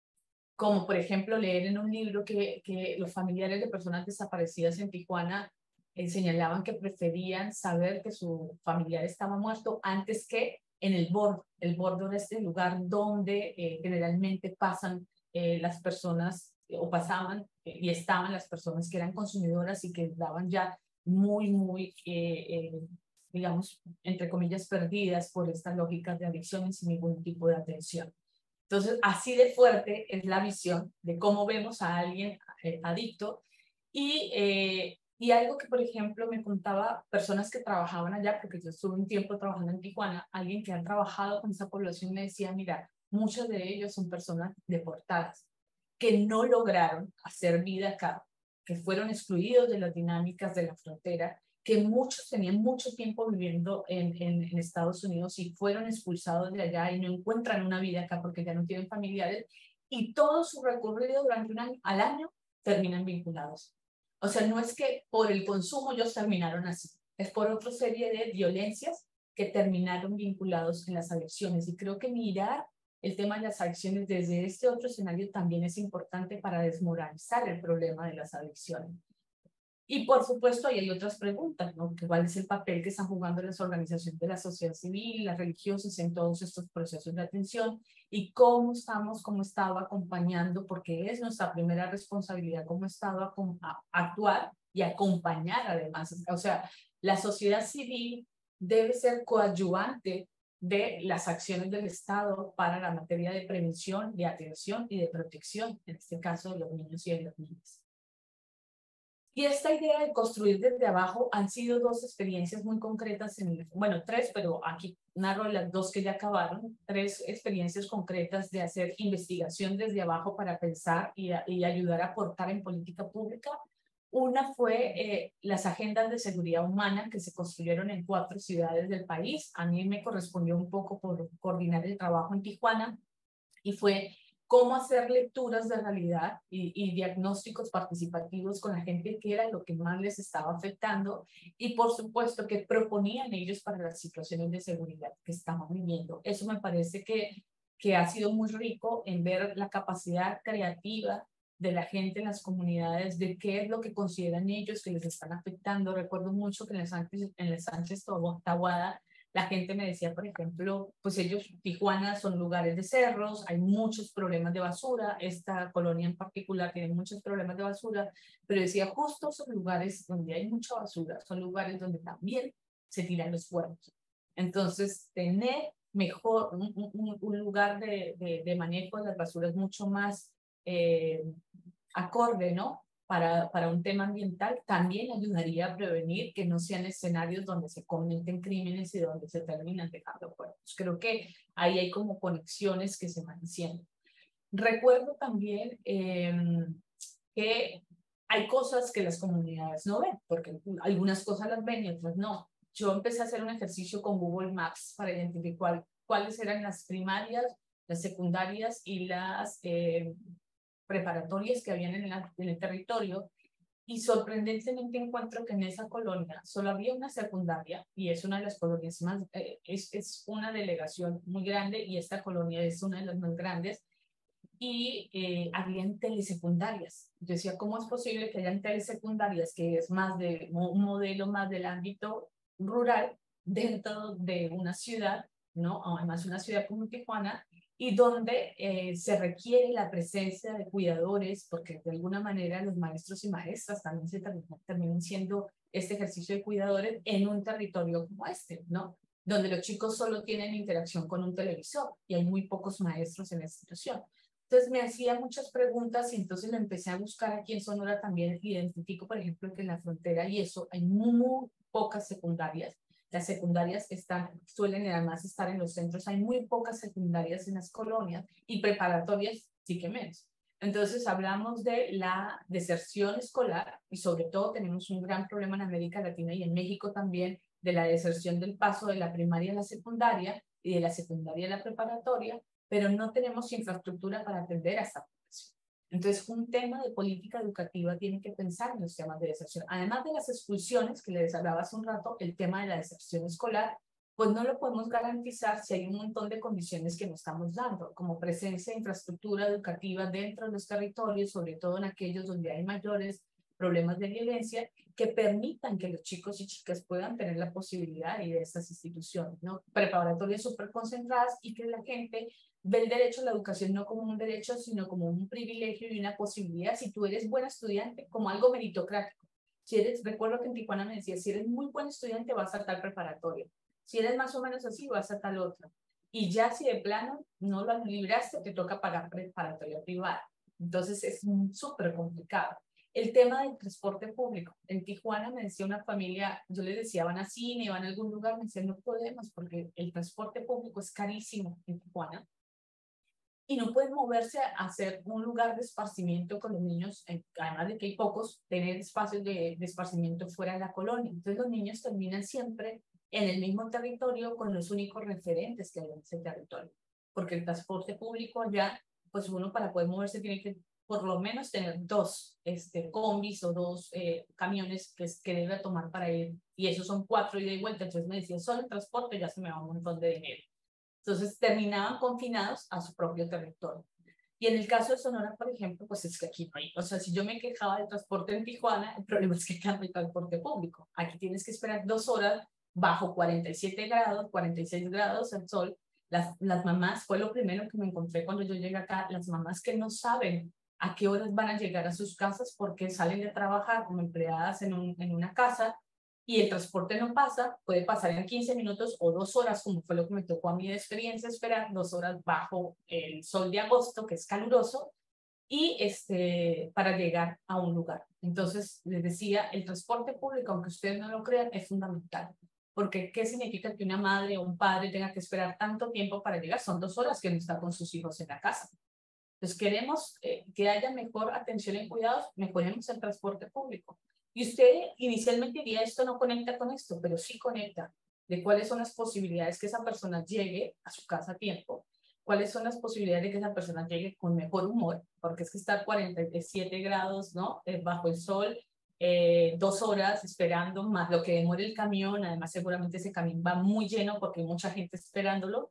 como por ejemplo leer en un libro que, que los familiares de personas desaparecidas en Tijuana eh, señalaban que preferían saber que su familiar estaba muerto antes que en el bordo. El bordo es este lugar donde eh, generalmente pasan eh, las personas eh, o pasaban eh, y estaban las personas que eran consumidoras y que daban ya muy, muy, eh, eh, digamos, entre comillas, perdidas por estas lógicas de adicción sin ningún tipo de atención. Entonces, así de fuerte es la visión de cómo vemos a alguien eh, adicto. Y, eh, y algo que, por ejemplo, me contaba personas que trabajaban allá, porque yo estuve un tiempo trabajando en Tijuana, alguien que ha trabajado con esa población me decía, mira, muchos de ellos son personas deportadas, que no lograron hacer vida acá, que fueron excluidos de las dinámicas de la frontera, que muchos tenían mucho tiempo viviendo en, en, en Estados Unidos y fueron expulsados de allá y no encuentran una vida acá porque ya no tienen familiares, y todo su recorrido durante un año al año terminan vinculados. O sea, no es que por el consumo ellos terminaron así, es por otra serie de violencias que terminaron vinculados en las adicciones. Y creo que mirar el tema de las adicciones desde este otro escenario también es importante para desmoralizar el problema de las adicciones. Y por supuesto, ahí hay otras preguntas, ¿no? ¿Cuál es el papel que están jugando las organizaciones de la sociedad civil, las religiosas en todos estos procesos de atención? Y cómo estamos como Estado acompañando, porque es nuestra primera responsabilidad como Estado a, a actuar y acompañar además. O sea, la sociedad civil debe ser coadyuvante de las acciones del Estado para la materia de prevención, de atención y de protección, en este caso de los niños y de las niñas. Y esta idea de construir desde abajo han sido dos experiencias muy concretas, en, bueno, tres, pero aquí narro las dos que ya acabaron, tres experiencias concretas de hacer investigación desde abajo para pensar y, y ayudar a aportar en política pública. Una fue eh, las agendas de seguridad humana que se construyeron en cuatro ciudades del país. A mí me correspondió un poco por coordinar el trabajo en Tijuana y fue cómo hacer lecturas de realidad y, y diagnósticos participativos con la gente, que era lo que más les estaba afectando, y por supuesto que proponían ellos para las situaciones de seguridad que estaban viviendo. Eso me parece que que ha sido muy rico en ver la capacidad creativa de la gente en las comunidades, de qué es lo que consideran ellos que les están afectando. Recuerdo mucho que en el Sánchez, en el Sánchez Taboada, la gente me decía, por ejemplo, pues ellos, Tijuana son lugares de cerros, hay muchos problemas de basura, esta colonia en particular tiene muchos problemas de basura, pero decía, justo esos lugares donde hay mucha basura, son lugares donde también se tiran los cuerpos. Entonces, tener mejor, un, un, un lugar de, de, de manejo de las basuras mucho más eh, acorde, ¿no? Para, para un tema ambiental, también ayudaría a prevenir que no sean escenarios donde se cometen crímenes y donde se terminan dejando cuerpos. Creo que ahí hay como conexiones que se van haciendo. Recuerdo también eh, que hay cosas que las comunidades no ven, porque algunas cosas las ven y otras no. Yo empecé a hacer un ejercicio con Google Maps para identificar cuáles eran las primarias, las secundarias y las eh, preparatorias que habían en, la, en el territorio, y sorprendentemente encuentro que en esa colonia solo había una secundaria, y es una de las colonias más, eh, es, es una delegación muy grande, y esta colonia es una de las más grandes, y eh, habían telesecundarias. Yo decía, ¿cómo es posible que hayan telesecundarias, que es más de un modelo más del ámbito rural, dentro de una ciudad, ¿no? Además una ciudad como Tijuana, y donde eh, se requiere la presencia de cuidadores, porque de alguna manera los maestros y maestras también se terminan, terminan siendo este ejercicio de cuidadores en un territorio como este, ¿no? Donde los chicos solo tienen interacción con un televisor y hay muy pocos maestros en esta situación. Entonces me hacía muchas preguntas y entonces lo empecé a buscar aquí en Sonora también. Identifico, por ejemplo, que en la frontera y eso hay muy pocas secundarias. Las secundarias están, suelen además estar en los centros. Hay muy pocas secundarias en las colonias y preparatorias sí que menos. Entonces hablamos de la deserción escolar y sobre todo tenemos un gran problema en América Latina y en México también de la deserción del paso de la primaria a la secundaria y de la secundaria a la preparatoria, pero no tenemos infraestructura para atender a esta población. Entonces, un tema de política educativa tiene que pensar en los temas de deserción. Además de las expulsiones, que les hablaba hace un rato, el tema de la deserción escolar, pues no lo podemos garantizar si hay un montón de condiciones que no estamos dando, como presencia de infraestructura educativa dentro de los territorios, sobre todo en aquellos donde hay mayores problemas de violencia, que permitan que los chicos y chicas puedan tener la posibilidad de ir a estas instituciones, ¿no? Preparatorias súper concentradas y que la gente ve el derecho a la educación no como un derecho, sino como un privilegio y una posibilidad, si tú eres buen estudiante, como algo meritocrático. Si eres, recuerdo que en Tijuana me decía, si eres muy buen estudiante vas a tal preparatoria, si eres más o menos así vas a tal otra, y ya si de plano no lo libraste, te toca pagar preparatoria privada. Entonces es súper complicado. El tema del transporte público. En Tijuana me decía una familia, yo les decía, van a cine, van a algún lugar, me decían, no podemos porque el transporte público es carísimo en Tijuana y no pueden moverse a hacer un lugar de esparcimiento con los niños, además de que hay pocos, tener espacios de, de esparcimiento fuera de la colonia. Entonces los niños terminan siempre en el mismo territorio con los únicos referentes que hay en ese territorio, porque el transporte público allá, pues uno para poder moverse tiene que por lo menos tener dos este, combis o dos eh, camiones que, que debe tomar para ir, y esos son cuatro ida y vuelta. Entonces me decían, solo el transporte ya se me va un montón de dinero. Entonces terminaban confinados a su propio territorio. Y en el caso de Sonora, por ejemplo, pues es que aquí no hay, o sea, si yo me quejaba del transporte en Tijuana, el problema es que acá no hay transporte público. Aquí tienes que esperar dos horas bajo cuarenta y siete grados, cuarenta y seis grados el sol. Las, las mamás, fue lo primero que me encontré cuando yo llegué acá, las mamás que no saben a qué horas van a llegar a sus casas porque salen de trabajar como empleadas en, un, en una casa y el transporte no pasa, puede pasar en quince minutos o dos horas, como fue lo que me tocó a mí de experiencia, esperar dos horas bajo el sol de agosto, que es caluroso, y este, para llegar a un lugar. Entonces, les decía, el transporte público, aunque ustedes no lo crean, es fundamental. Porque, ¿qué significa que una madre o un padre tenga que esperar tanto tiempo para llegar? Son dos horas que no está con sus hijos en la casa. Entonces, queremos eh, que haya mejor atención y cuidados, mejoremos el transporte público. Y usted inicialmente diría, esto no conecta con esto, pero sí conecta. De cuáles son las posibilidades que esa persona llegue a su casa a tiempo, cuáles son las posibilidades de que esa persona llegue con mejor humor, porque es que estar cuarenta y siete grados, ¿no? Eh, bajo el sol, eh, dos horas esperando, más lo que demore el camión, además seguramente ese camión va muy lleno porque hay mucha gente esperándolo,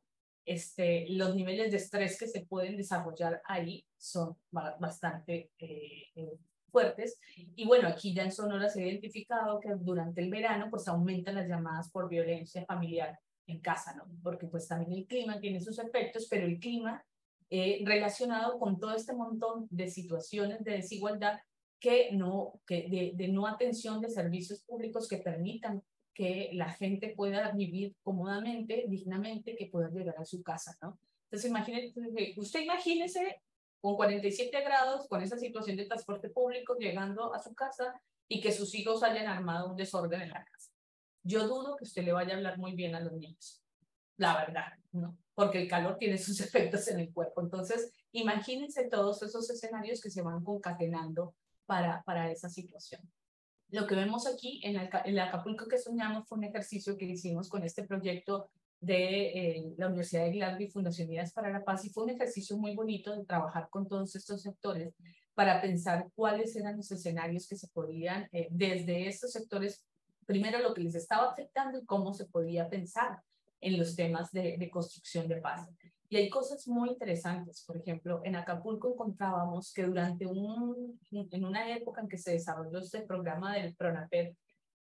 este, los niveles de estrés que se pueden desarrollar ahí son bastante eh, eh, fuertes. Y bueno, aquí ya en Sonora se ha identificado que durante el verano pues aumentan las llamadas por violencia familiar en casa, ¿no? Porque pues también el clima tiene sus efectos, pero el clima eh, relacionado con todo este montón de situaciones de desigualdad que no, que de, de no atención de servicios públicos que permitan que la gente pueda vivir cómodamente, dignamente, que pueda llegar a su casa, ¿no? Entonces, imagínese, usted imagínese con cuarenta y siete grados, con esa situación de transporte público, llegando a su casa y que sus hijos hayan armado un desorden en la casa. Yo dudo que usted le vaya a hablar muy bien a los niños, la verdad, ¿no? Porque el calor tiene sus efectos en el cuerpo. Entonces, imagínense todos esos escenarios que se van concatenando para, para esa situación. Lo que vemos aquí en el, el Acapulco que soñamos fue un ejercicio que hicimos con este proyecto de eh, la Universidad de Glasgow y Fundación Unidas para la Paz, y fue un ejercicio muy bonito de trabajar con todos estos sectores para pensar cuáles eran los escenarios que se podían, eh, desde estos sectores, primero lo que les estaba afectando y cómo se podía pensar en los temas de, de construcción de paz. Y hay cosas muy interesantes. Por ejemplo, en Acapulco encontrábamos que durante un, en una época en que se desarrolló este programa del PRONAPED,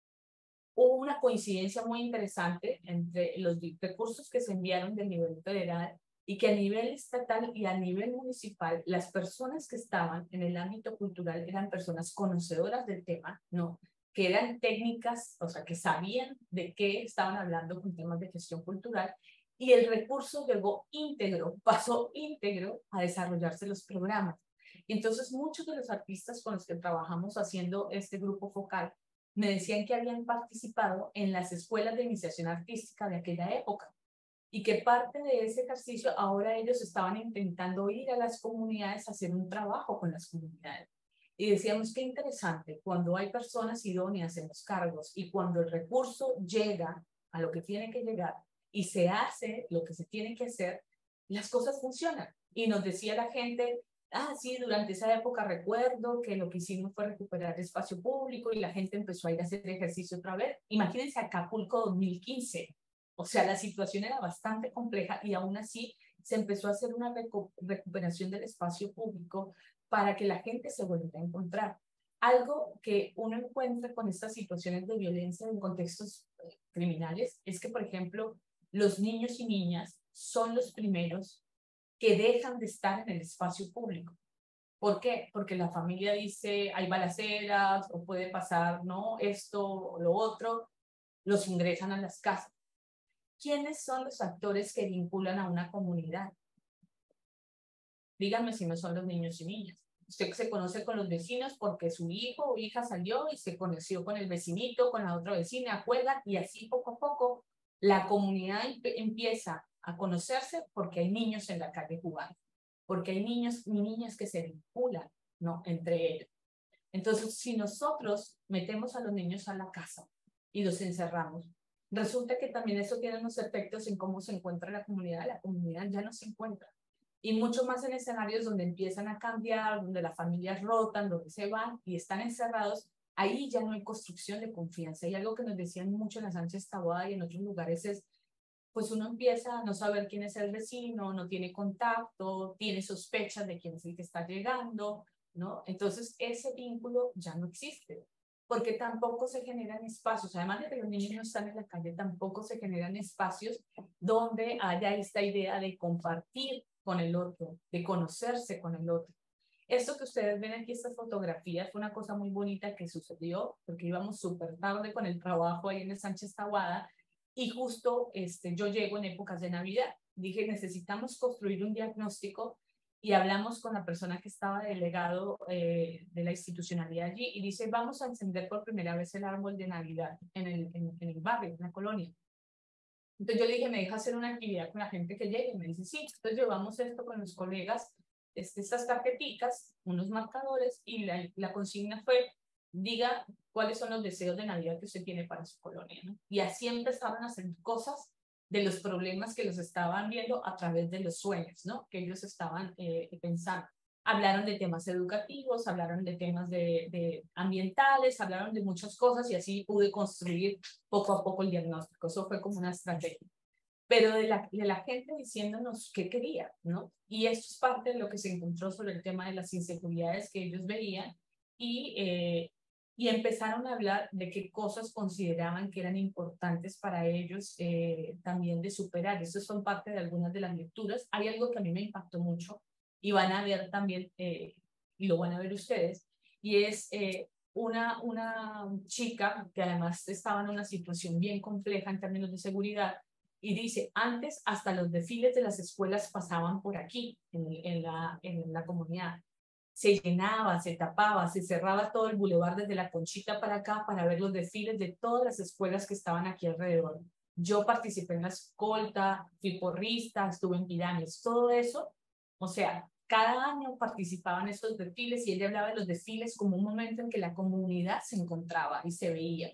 hubo una coincidencia muy interesante entre los recursos que se enviaron del nivel federal y que a nivel estatal y a nivel municipal, las personas que estaban en el ámbito cultural eran personas conocedoras del tema, ¿no? Que eran técnicas, o sea, que sabían de qué estaban hablando con temas de gestión cultural, y el recurso llegó íntegro, pasó íntegro a desarrollarse los programas. Entonces, muchos de los artistas con los que trabajamos haciendo este grupo focal me decían que habían participado en las escuelas de iniciación artística de aquella época y que parte de ese ejercicio ahora ellos estaban intentando ir a las comunidades a hacer un trabajo con las comunidades. Y decíamos, qué interesante, cuando hay personas idóneas en los cargos y cuando el recurso llega a lo que tiene que llegar y se hace lo que se tiene que hacer, las cosas funcionan. Y nos decía la gente, ah, sí, durante esa época recuerdo que lo que hicimos fue recuperar espacio público y la gente empezó a ir a hacer ejercicio otra vez. Imagínense Acapulco dos mil quince. O sea, la situación era bastante compleja y aún así se empezó a hacer una recu recuperación del espacio público para que la gente se volviera a encontrar. Algo que uno encuentra con estas situaciones de violencia en contextos criminales es que, por ejemplo, los niños y niñas son los primeros que dejan de estar en el espacio público. ¿Por qué? Porque la familia dice, hay balaceras, o puede pasar, ¿no?, esto o lo otro, los ingresan a las casas. ¿Quiénes son los actores que vinculan a una comunidad? Díganme si no son los niños y niñas. Usted se conoce con los vecinos porque su hijo o hija salió y se conoció con el vecinito, con la otra vecina, juegan, y así poco a poco la comunidad empieza a conocerse porque hay niños en la calle jugando, porque hay niños y niñas que se vinculan, ¿no?, entre ellos. Entonces, si nosotros metemos a los niños a la casa y los encerramos, resulta que también eso tiene unos efectos en cómo se encuentra la comunidad. La comunidad ya no se encuentra. Y mucho más en escenarios donde empiezan a cambiar, donde las familias rotan, donde se van y están encerrados, ahí ya no hay construcción de confianza. Y algo que nos decían mucho en la Sánchez Taboada y en otros lugares es, pues uno empieza a no saber quién es el vecino, no tiene contacto, tiene sospechas de quién es el que está llegando, ¿no? Entonces ese vínculo ya no existe, porque tampoco se generan espacios, además de que los niños no están en la calle, tampoco se generan espacios donde haya esta idea de compartir con el otro, de conocerse con el otro. Esto que ustedes ven aquí, estas fotografías, fue una cosa muy bonita que sucedió, porque íbamos súper tarde con el trabajo ahí en el Sánchez Taboada, y justo este, yo llego en épocas de Navidad. Dije, necesitamos construir un diagnóstico, y hablamos con la persona que estaba delegado eh, de la institucionalidad allí, y dice, vamos a encender por primera vez el árbol de Navidad en el, en, en el barrio, en la colonia. Entonces yo le dije, ¿me deja hacer una actividad con la gente que llegue? Y me dice, sí. Entonces llevamos esto con los colegas, este, estas tarjeticas, unos marcadores, y la, la consigna fue, diga cuáles son los deseos de Navidad que usted tiene para su colonia, ¿no? Y así empezaron a hacer cosas de los problemas que los estaban viendo a través de los sueños, ¿no?, que ellos estaban eh, pensando. Hablaron de temas educativos, hablaron de temas de, de ambientales, hablaron de muchas cosas, y así pude construir poco a poco el diagnóstico. Eso fue como una estrategia. pero de la, de la gente diciéndonos qué quería, ¿no? Y esto es parte de lo que se encontró sobre el tema de las inseguridades que ellos veían y, eh, y empezaron a hablar de qué cosas consideraban que eran importantes para ellos eh, también de superar. Estos son parte de algunas de las lecturas. Hay algo que a mí me impactó mucho y van a ver también, eh, y lo van a ver ustedes, y es eh, una, una chica que además estaba en una situación bien compleja en términos de seguridad, y dice, antes hasta los desfiles de las escuelas pasaban por aquí, en, en, la, en la comunidad. Se llenaba, se tapaba, se cerraba todo el bulevar desde la Conchita para acá para ver los desfiles de todas las escuelas que estaban aquí alrededor. Yo participé en la escolta, fui porrista, estuve en pirámides, todo eso. O sea, cada año participaban en estos desfiles y ella hablaba de los desfiles como un momento en que la comunidad se encontraba y se veía.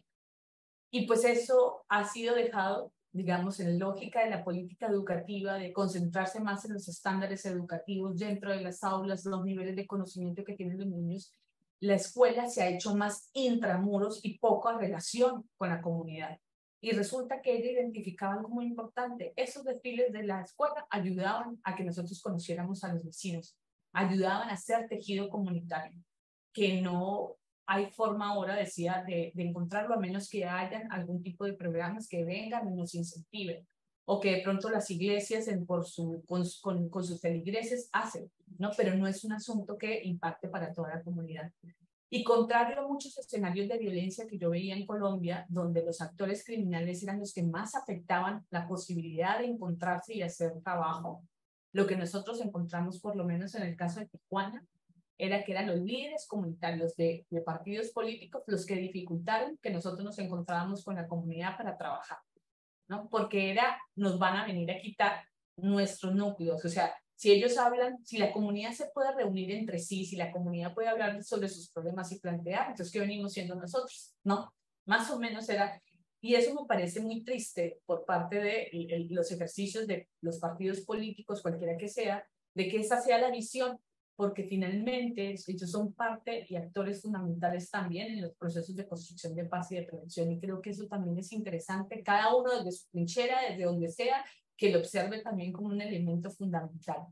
Y pues eso ha sido dejado, digamos, en lógica de la política educativa, de concentrarse más en los estándares educativos dentro de las aulas, los niveles de conocimiento que tienen los niños. La escuela se ha hecho más intramuros y poco relación con la comunidad. Y resulta que ella identificaba como importante, esos desfiles de la escuela ayudaban a que nosotros conociéramos a los vecinos, ayudaban a hacer tejido comunitario, que no hay forma ahora, decía, de, de encontrarlo, a menos que hayan algún tipo de programas que vengan y nos incentiven, o que de pronto las iglesias en, por su, con, con, con sus feligreses hacen, ¿no? Pero no es un asunto que impacte para toda la comunidad. Y contrario a muchos escenarios de violencia que yo veía en Colombia, donde los actores criminales eran los que más afectaban la posibilidad de encontrarse y hacer trabajo, lo que nosotros encontramos, por lo menos en el caso de Tijuana, era que eran los líderes comunitarios de, de partidos políticos los que dificultaron que nosotros nos encontrábamos con la comunidad para trabajar, ¿no? Porque era, nos van a venir a quitar nuestros núcleos, o sea, si ellos hablan, si la comunidad se puede reunir entre sí, si la comunidad puede hablar sobre sus problemas y plantear, entonces, ¿qué venimos siendo nosotros? ¿No? Más o menos era, y eso me parece muy triste por parte de el, los ejercicios de los partidos políticos, cualquiera que sea, de que esa sea la visión, porque finalmente ellos son parte y actores fundamentales también en los procesos de construcción de paz y de prevención, y creo que eso también es interesante, cada uno desde su trinchera, desde donde sea, que lo observe también como un elemento fundamental.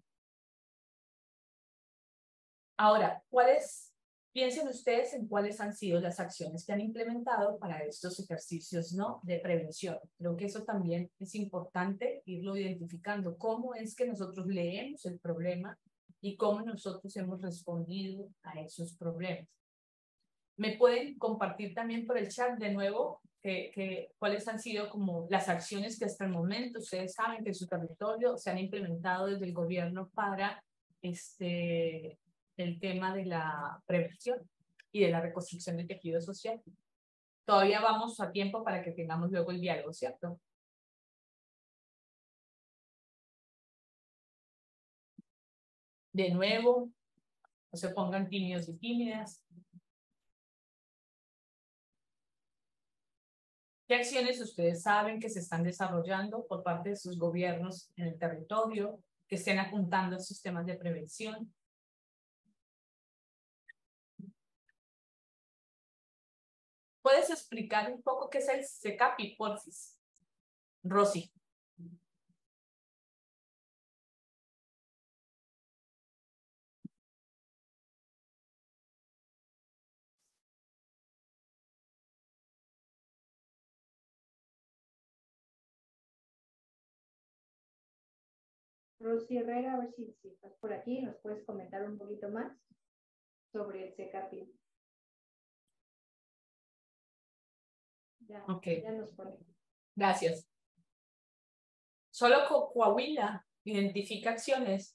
Ahora, ¿cuáles, piensen ustedes en cuáles han sido las acciones que han implementado para estos ejercicios, ¿no?, de prevención? Creo que eso también es importante irlo identificando, cómo es que nosotros leemos el problema y cómo nosotros hemos respondido a esos problemas. ¿Me pueden compartir también por el chat de nuevo que, que, cuáles han sido como las acciones que hasta el momento ustedes saben que en su territorio se han implementado desde el gobierno para este, el tema de la prevención y de la reconstrucción del tejido social? Todavía vamos a tiempo para que tengamos luego el diálogo, ¿cierto? De nuevo, no se pongan tímidos y tímidas. ¿Qué acciones ustedes saben que se están desarrollando por parte de sus gobiernos en el territorio, que estén apuntando a sus temas de prevención? ¿Puedes explicar un poco qué es el SECAPI, porfis? Rosy. Rosy Herrera, a ver si, si estás por aquí, nos puedes comentar un poquito más sobre el SECAPI. Ya, okay. Ya nos pone. Gracias. Solo Coahuila identifica acciones.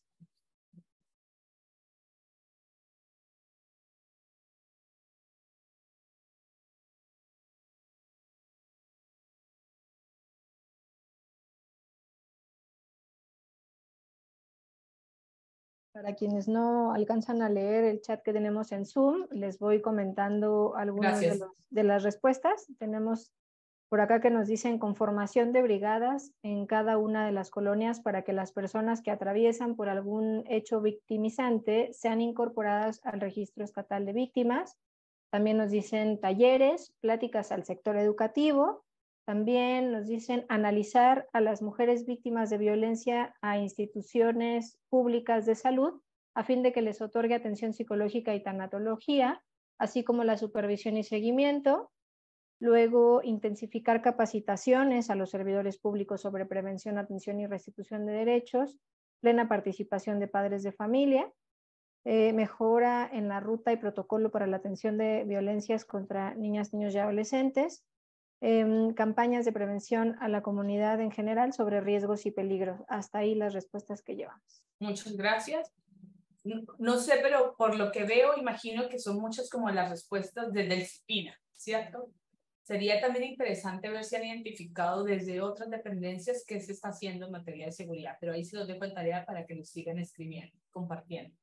Para quienes no alcanzan a leer el chat que tenemos en Zoom, les voy comentando algunas de, los, de las respuestas. Tenemos por acá que nos dicen conformación de brigadas en cada una de las colonias para que las personas que atraviesan por algún hecho victimizante sean incorporadas al registro estatal de víctimas. También nos dicen talleres, pláticas al sector educativo, También nos dicen analizar a las mujeres víctimas de violencia a instituciones públicas de salud a fin de que les otorgue atención psicológica y tanatología, así como la supervisión y seguimiento. Luego, intensificar capacitaciones a los servidores públicos sobre prevención, atención y restitución de derechos, plena participación de padres de familia, eh, mejora en la ruta y protocolo para la atención de violencias contra niñas, niños y adolescentes, eh, campañas de prevención a la comunidad en general sobre riesgos y peligros. Hasta ahí las respuestas que llevamos. Muchas gracias. No sé, pero por lo que veo, imagino que son muchas como las respuestas desde el CIPINA, ¿cierto? Sería también interesante ver si han identificado desde otras dependencias qué se está haciendo en materia de seguridad, pero ahí se los dejo en tarea para que lo sigan escribiendo, compartiendo.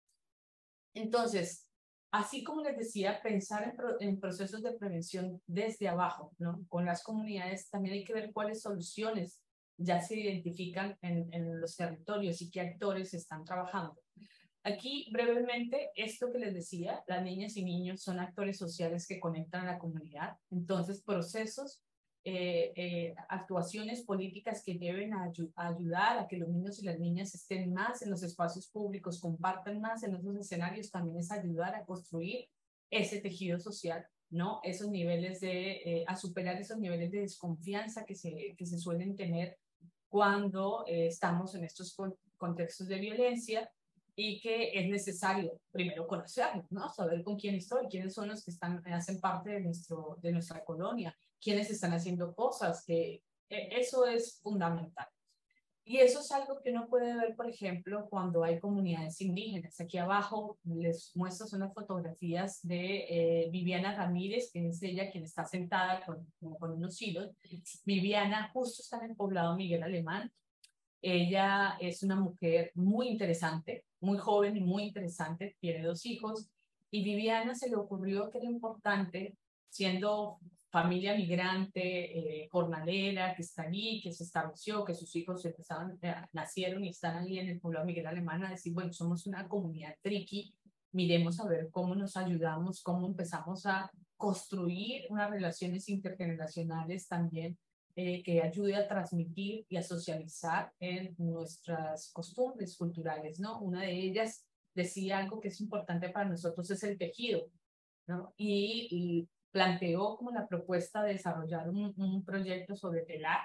Entonces, así como les decía, pensar en, pro, en procesos de prevención desde abajo, ¿no? Con las comunidades, también hay que ver cuáles soluciones ya se identifican en, en los territorios y qué actores están trabajando. Aquí, brevemente, esto que les decía, las niñas y niños son actores sociales que conectan a la comunidad. Entonces, procesos, eh, eh, actuaciones políticas que lleven a, a ayudar a que los niños y las niñas estén más en los espacios públicos, compartan más en esos escenarios, también es ayudar a construir ese tejido social, ¿no? Esos niveles de, eh, a superar esos niveles de desconfianza que se, que se suelen tener cuando eh, estamos en estos contextos de violencia, y que es necesario primero conocernos, ¿no? Saber con quién estoy, quiénes son los que están, hacen parte de, nuestro, de nuestra colonia, quiénes están haciendo cosas, que eso es fundamental. Y eso es algo que uno puede ver, por ejemplo, cuando hay comunidades indígenas. Aquí abajo les muestro unas fotografías de eh, Viviana Ramírez, que es ella quien está sentada con, con unos hilos. Viviana justo está en el poblado Miguel Alemán. Ella es una mujer muy interesante, muy joven y muy interesante, tiene dos hijos, y Viviana se le ocurrió que era importante, siendo familia migrante, eh, jornalera, que está allí, que se estableció, que sus hijos empezaron, eh, nacieron y están allí en el pueblo Miguel Alemán, a decir, bueno, somos una comunidad triqui, miremos a ver cómo nos ayudamos, cómo empezamos a construir unas relaciones intergeneracionales también, Eh, que ayude a transmitir y a socializar en nuestras costumbres culturales, ¿no? Una de ellas decía algo que es importante para nosotros, es el tejido, ¿no? Y, y planteó como la propuesta de desarrollar un, un proyecto sobre telar,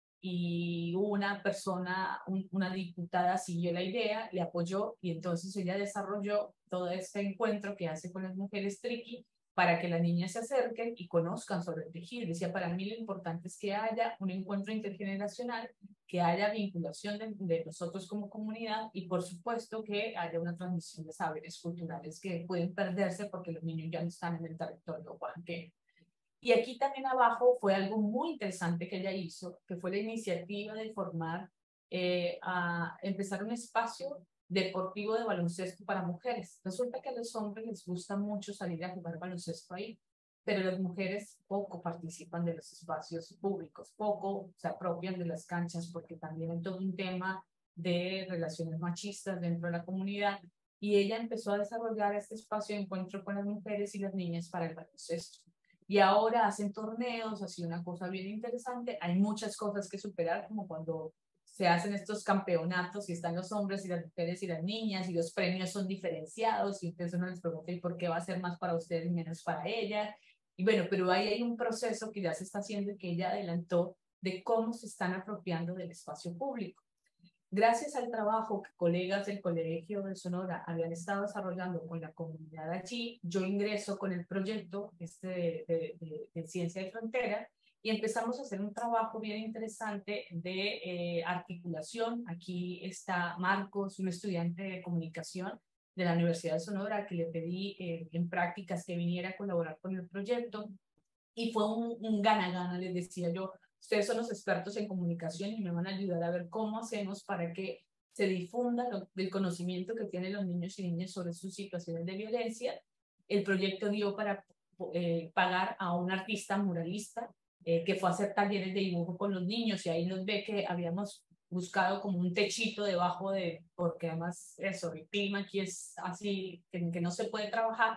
y una persona, un, una diputada siguió la idea, le apoyó, y entonces ella desarrolló todo este encuentro que hace con las mujeres triqui, para que las niñas se acerquen y conozcan sobre el tejido. Decía, para mí lo importante es que haya un encuentro intergeneracional, que haya vinculación de, de nosotros como comunidad, y por supuesto que haya una transmisión de saberes culturales que pueden perderse porque los niños ya no están en el territorio oaxaqueño. Y aquí también abajo fue algo muy interesante que ella hizo, que fue la iniciativa de formar, eh, a empezar un espacio deportivo de baloncesto para mujeres. Resulta que a los hombres les gusta mucho salir a jugar baloncesto ahí, pero las mujeres poco participan de los espacios públicos, poco se apropian de las canchas, porque también hay todo un tema de relaciones machistas dentro de la comunidad, y ella empezó a desarrollar este espacio de encuentro con las mujeres y las niñas para el baloncesto. Y ahora hacen torneos, ha sido una cosa bien interesante. Hay muchas cosas que superar, como cuando se hacen estos campeonatos y están los hombres y las mujeres y las niñas, y los premios son diferenciados, y entonces uno les pregunta, ¿y por qué va a ser más para ustedes y menos para ella? Y bueno, pero ahí hay un proceso que ya se está haciendo y que ella adelantó, de cómo se están apropiando del espacio público. Gracias al trabajo que colegas del Colegio de Sonora habían estado desarrollando con la comunidad allí, yo ingreso con el proyecto este de, de, de, de Ciencia de Frontera, y empezamos a hacer un trabajo bien interesante de eh, articulación. Aquí está Marcos, un estudiante de comunicación de la Universidad de Sonora, que le pedí eh, en prácticas que viniera a colaborar con el proyecto, y fue un gana-gana, les decía yo. Ustedes son los expertos en comunicación y me van a ayudar a ver cómo hacemos para que se difunda lo, el conocimiento que tienen los niños y niñas sobre sus situaciones de violencia. El proyecto dio para eh, pagar a un artista muralista eh, que fue a hacer talleres de dibujo con los niños, y ahí nos ve que habíamos buscado como un techito debajo de, porque además eso, el clima aquí es así, que, que no se puede trabajar,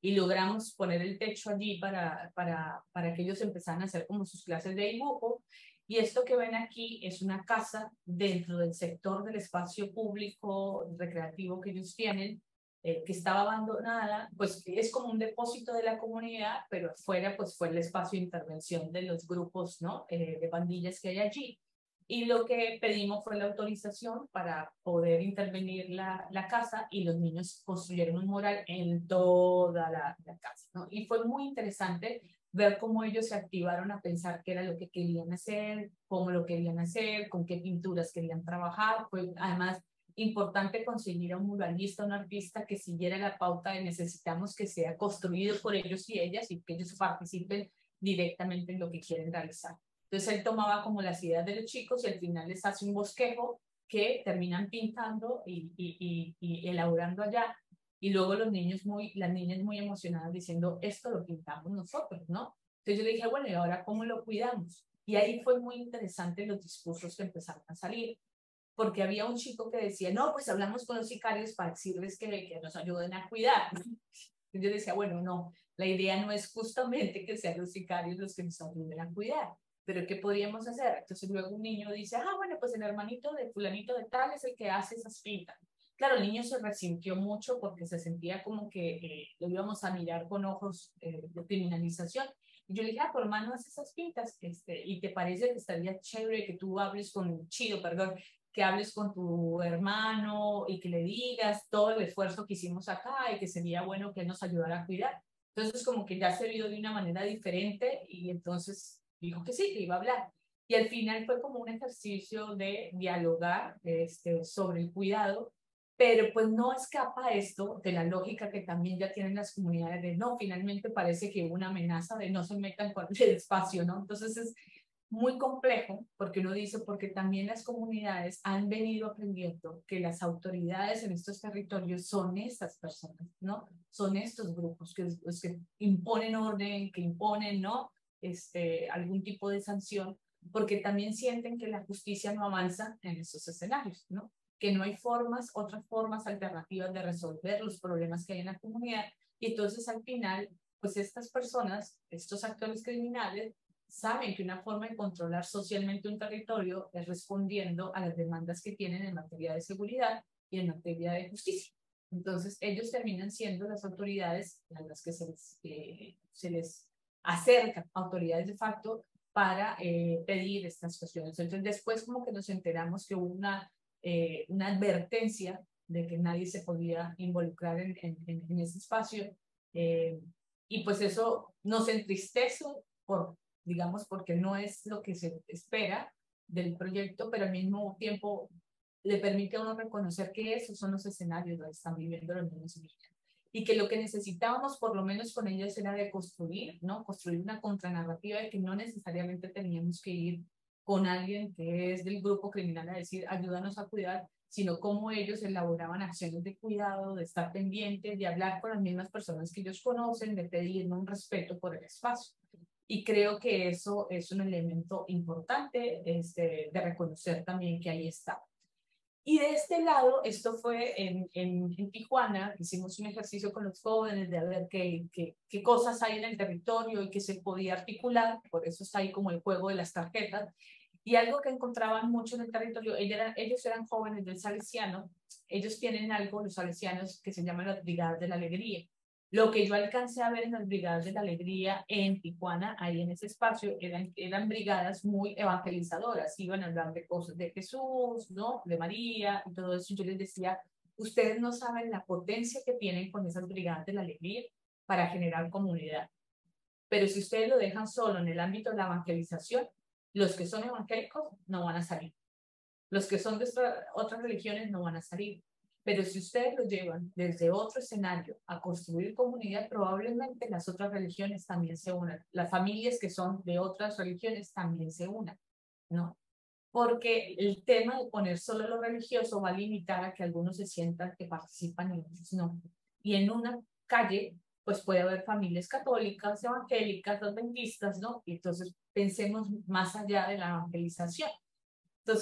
y logramos poner el techo allí para, para, para que ellos empezaran a hacer como sus clases de dibujo. Y esto que ven aquí es una casa dentro del sector del espacio público recreativo que ellos tienen, eh, que estaba abandonada, pues es como un depósito de la comunidad, pero afuera pues fue el espacio de intervención de los grupos, ¿no? Eh, de pandillas que hay allí. Y lo que pedimos fue la autorización para poder intervenir la, la casa, y los niños construyeron un mural en toda la, la casa, ¿no? Y fue muy interesante ver cómo ellos se activaron a pensar qué era lo que querían hacer, cómo lo querían hacer, con qué pinturas querían trabajar. Fue además importante conseguir a un muralista, un artista que siguiera la pauta de necesitamos que sea construido por ellos y ellas y que ellos participen directamente en lo que quieren realizar. Entonces él tomaba como las ideas de los chicos y al final les hace un bosquejo que terminan pintando y, y, y, y elaborando allá. Y luego los niños muy, las niñas muy emocionadas diciendo, esto lo pintamos nosotros, ¿no? Entonces yo le dije, bueno, ¿y ahora cómo lo cuidamos? Y ahí fue muy interesante los discursos que empezaron a salir, porque había un chico que decía, no, pues hablamos con los sicarios para decirles que, que nos ayuden a cuidar. Entonces yo decía, bueno, no, la idea no es justamente que sean los sicarios los que nos ayuden a cuidar, pero ¿qué podríamos hacer? Entonces luego un niño dice, ah, bueno, pues el hermanito de fulanito de tal es el que hace esas pintas. Claro, el niño se resintió mucho porque se sentía como que eh, lo íbamos a mirar con ojos eh, de criminalización. Y yo le dije, ah, tu hermano hace esas pintas, este, y te parece que estaría chévere que tú hables con, chido, perdón, que hables con tu hermano y que le digas todo el esfuerzo que hicimos acá y que sería bueno que él nos ayudara a cuidar. Entonces como que ya se vio de una manera diferente y entonces dijo que sí, que iba a hablar. Y al final fue como un ejercicio de dialogar este, sobre el cuidado, pero pues no escapa esto de la lógica que también ya tienen las comunidades de no, finalmente parece que hubo una amenaza de no se metan con el espacio, ¿no? Entonces es muy complejo porque uno dice, porque también las comunidades han venido aprendiendo que las autoridades en estos territorios son estas personas, ¿no? Son estos grupos que, los que imponen orden, que imponen, ¿no? Este, algún tipo de sanción, porque también sienten que la justicia no avanza en esos escenarios, ¿no? Que no hay formas, otras formas alternativas de resolver los problemas que hay en la comunidad. Y entonces al final, pues estas personas, estos actores criminales, saben que una forma de controlar socialmente un territorio es respondiendo a las demandas que tienen en materia de seguridad y en materia de justicia. Entonces ellos terminan siendo las autoridades a las que se les, eh, se les acercan, autoridades de facto, para eh, pedir estas cuestiones. Entonces después como que nos enteramos que hubo una Eh, una advertencia de que nadie se podía involucrar en, en, en ese espacio, eh, y pues eso nos entristece por, digamos, porque no es lo que se espera del proyecto, pero al mismo tiempo le permite a uno reconocer que esos son los escenarios donde están viviendo los niños y niñas, y que lo que necesitábamos por lo menos con ellos era de construir, ¿no? Construir una contranarrativa de que no necesariamente teníamos que ir con alguien que es del grupo criminal a decir, ayúdanos a cuidar, sino cómo ellos elaboraban acciones de cuidado, de estar pendientes, de hablar con las mismas personas que ellos conocen, de pedir un respeto por el espacio. Y creo que eso es un elemento importante este, de reconocer también que ahí está. Y de este lado, esto fue en, en, en Tijuana, hicimos un ejercicio con los jóvenes de ver qué, qué, qué cosas hay en el territorio y qué se podía articular, por eso está ahí como el juego de las tarjetas. Y algo que encontraban mucho en el territorio, ellos eran, ellos eran jóvenes del Salesiano, ellos tienen algo, los salesianos, que se llaman las Brigadas de la Alegría. Lo que yo alcancé a ver en las Brigadas de la Alegría en Tijuana, ahí en ese espacio, eran, eran brigadas muy evangelizadoras, iban a hablar de cosas de Jesús, ¿no? De María y todo eso. Yo les decía, ustedes no saben la potencia que tienen con esas Brigadas de la Alegría para generar comunidad. Pero si ustedes lo dejan solo en el ámbito de la evangelización, los que son evangélicos no van a salir. Los que son de otras religiones no van a salir. Pero si ustedes lo llevan desde otro escenario a construir comunidad, probablemente las otras religiones también se unan. Las familias que son de otras religiones también se unan, ¿no? Porque el tema de poner solo lo religioso va a limitar a que algunos se sientan que participan y otros no. Y en una calle, pues puede haber familias católicas, evangélicas, adventistas, ¿no? Y entonces pensemos más allá de la evangelización. Entonces,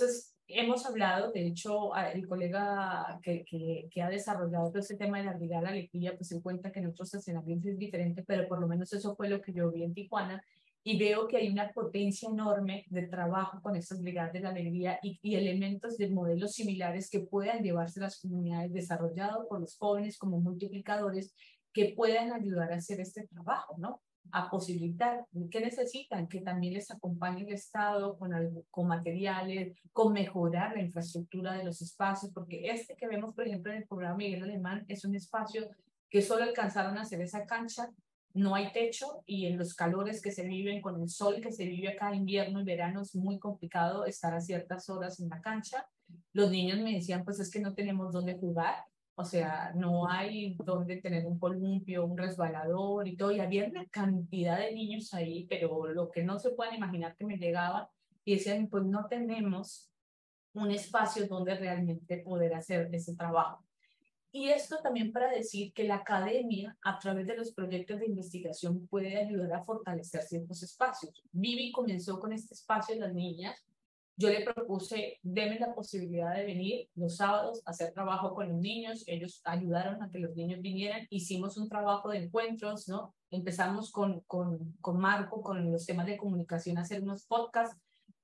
hemos hablado, de hecho, el colega que, que, que ha desarrollado todo este tema de la Brigada de la Alegría, pues se cuenta que en otros escenarios es diferente, pero por lo menos eso fue lo que yo vi en Tijuana, y veo que hay una potencia enorme de trabajo con estas brigadas de la alegría y, y elementos de modelos similares que puedan llevarse a las comunidades desarrollados por los jóvenes como multiplicadores que puedan ayudar a hacer este trabajo, ¿no? A posibilitar, ¿qué necesitan? Que también les acompañe el Estado con, algo, con materiales, con mejorar la infraestructura de los espacios, porque este que vemos, por ejemplo, en el programa Miguel Alemán, es un espacio que solo alcanzaron a hacer esa cancha, no hay techo, y en los calores que se viven, con el sol que se vive acá, invierno y verano, es muy complicado estar a ciertas horas en la cancha. Los niños me decían, pues es que no tenemos dónde jugar, o sea, no hay donde tener un columpio, un resbalador y todo, y había una cantidad de niños ahí, pero lo que no se pueden imaginar que me llegaba, y decían, pues no tenemos un espacio donde realmente poder hacer ese trabajo. Y esto también para decir que la academia, a través de los proyectos de investigación, puede ayudar a fortalecer ciertos espacios. Vivi comenzó con este espacio de las niñas. Yo le propuse, denme la posibilidad de venir los sábados a hacer trabajo con los niños. Ellos ayudaron a que los niños vinieran. Hicimos un trabajo de encuentros, ¿no? Empezamos con, con, con Marco, con los temas de comunicación, a hacer unos podcasts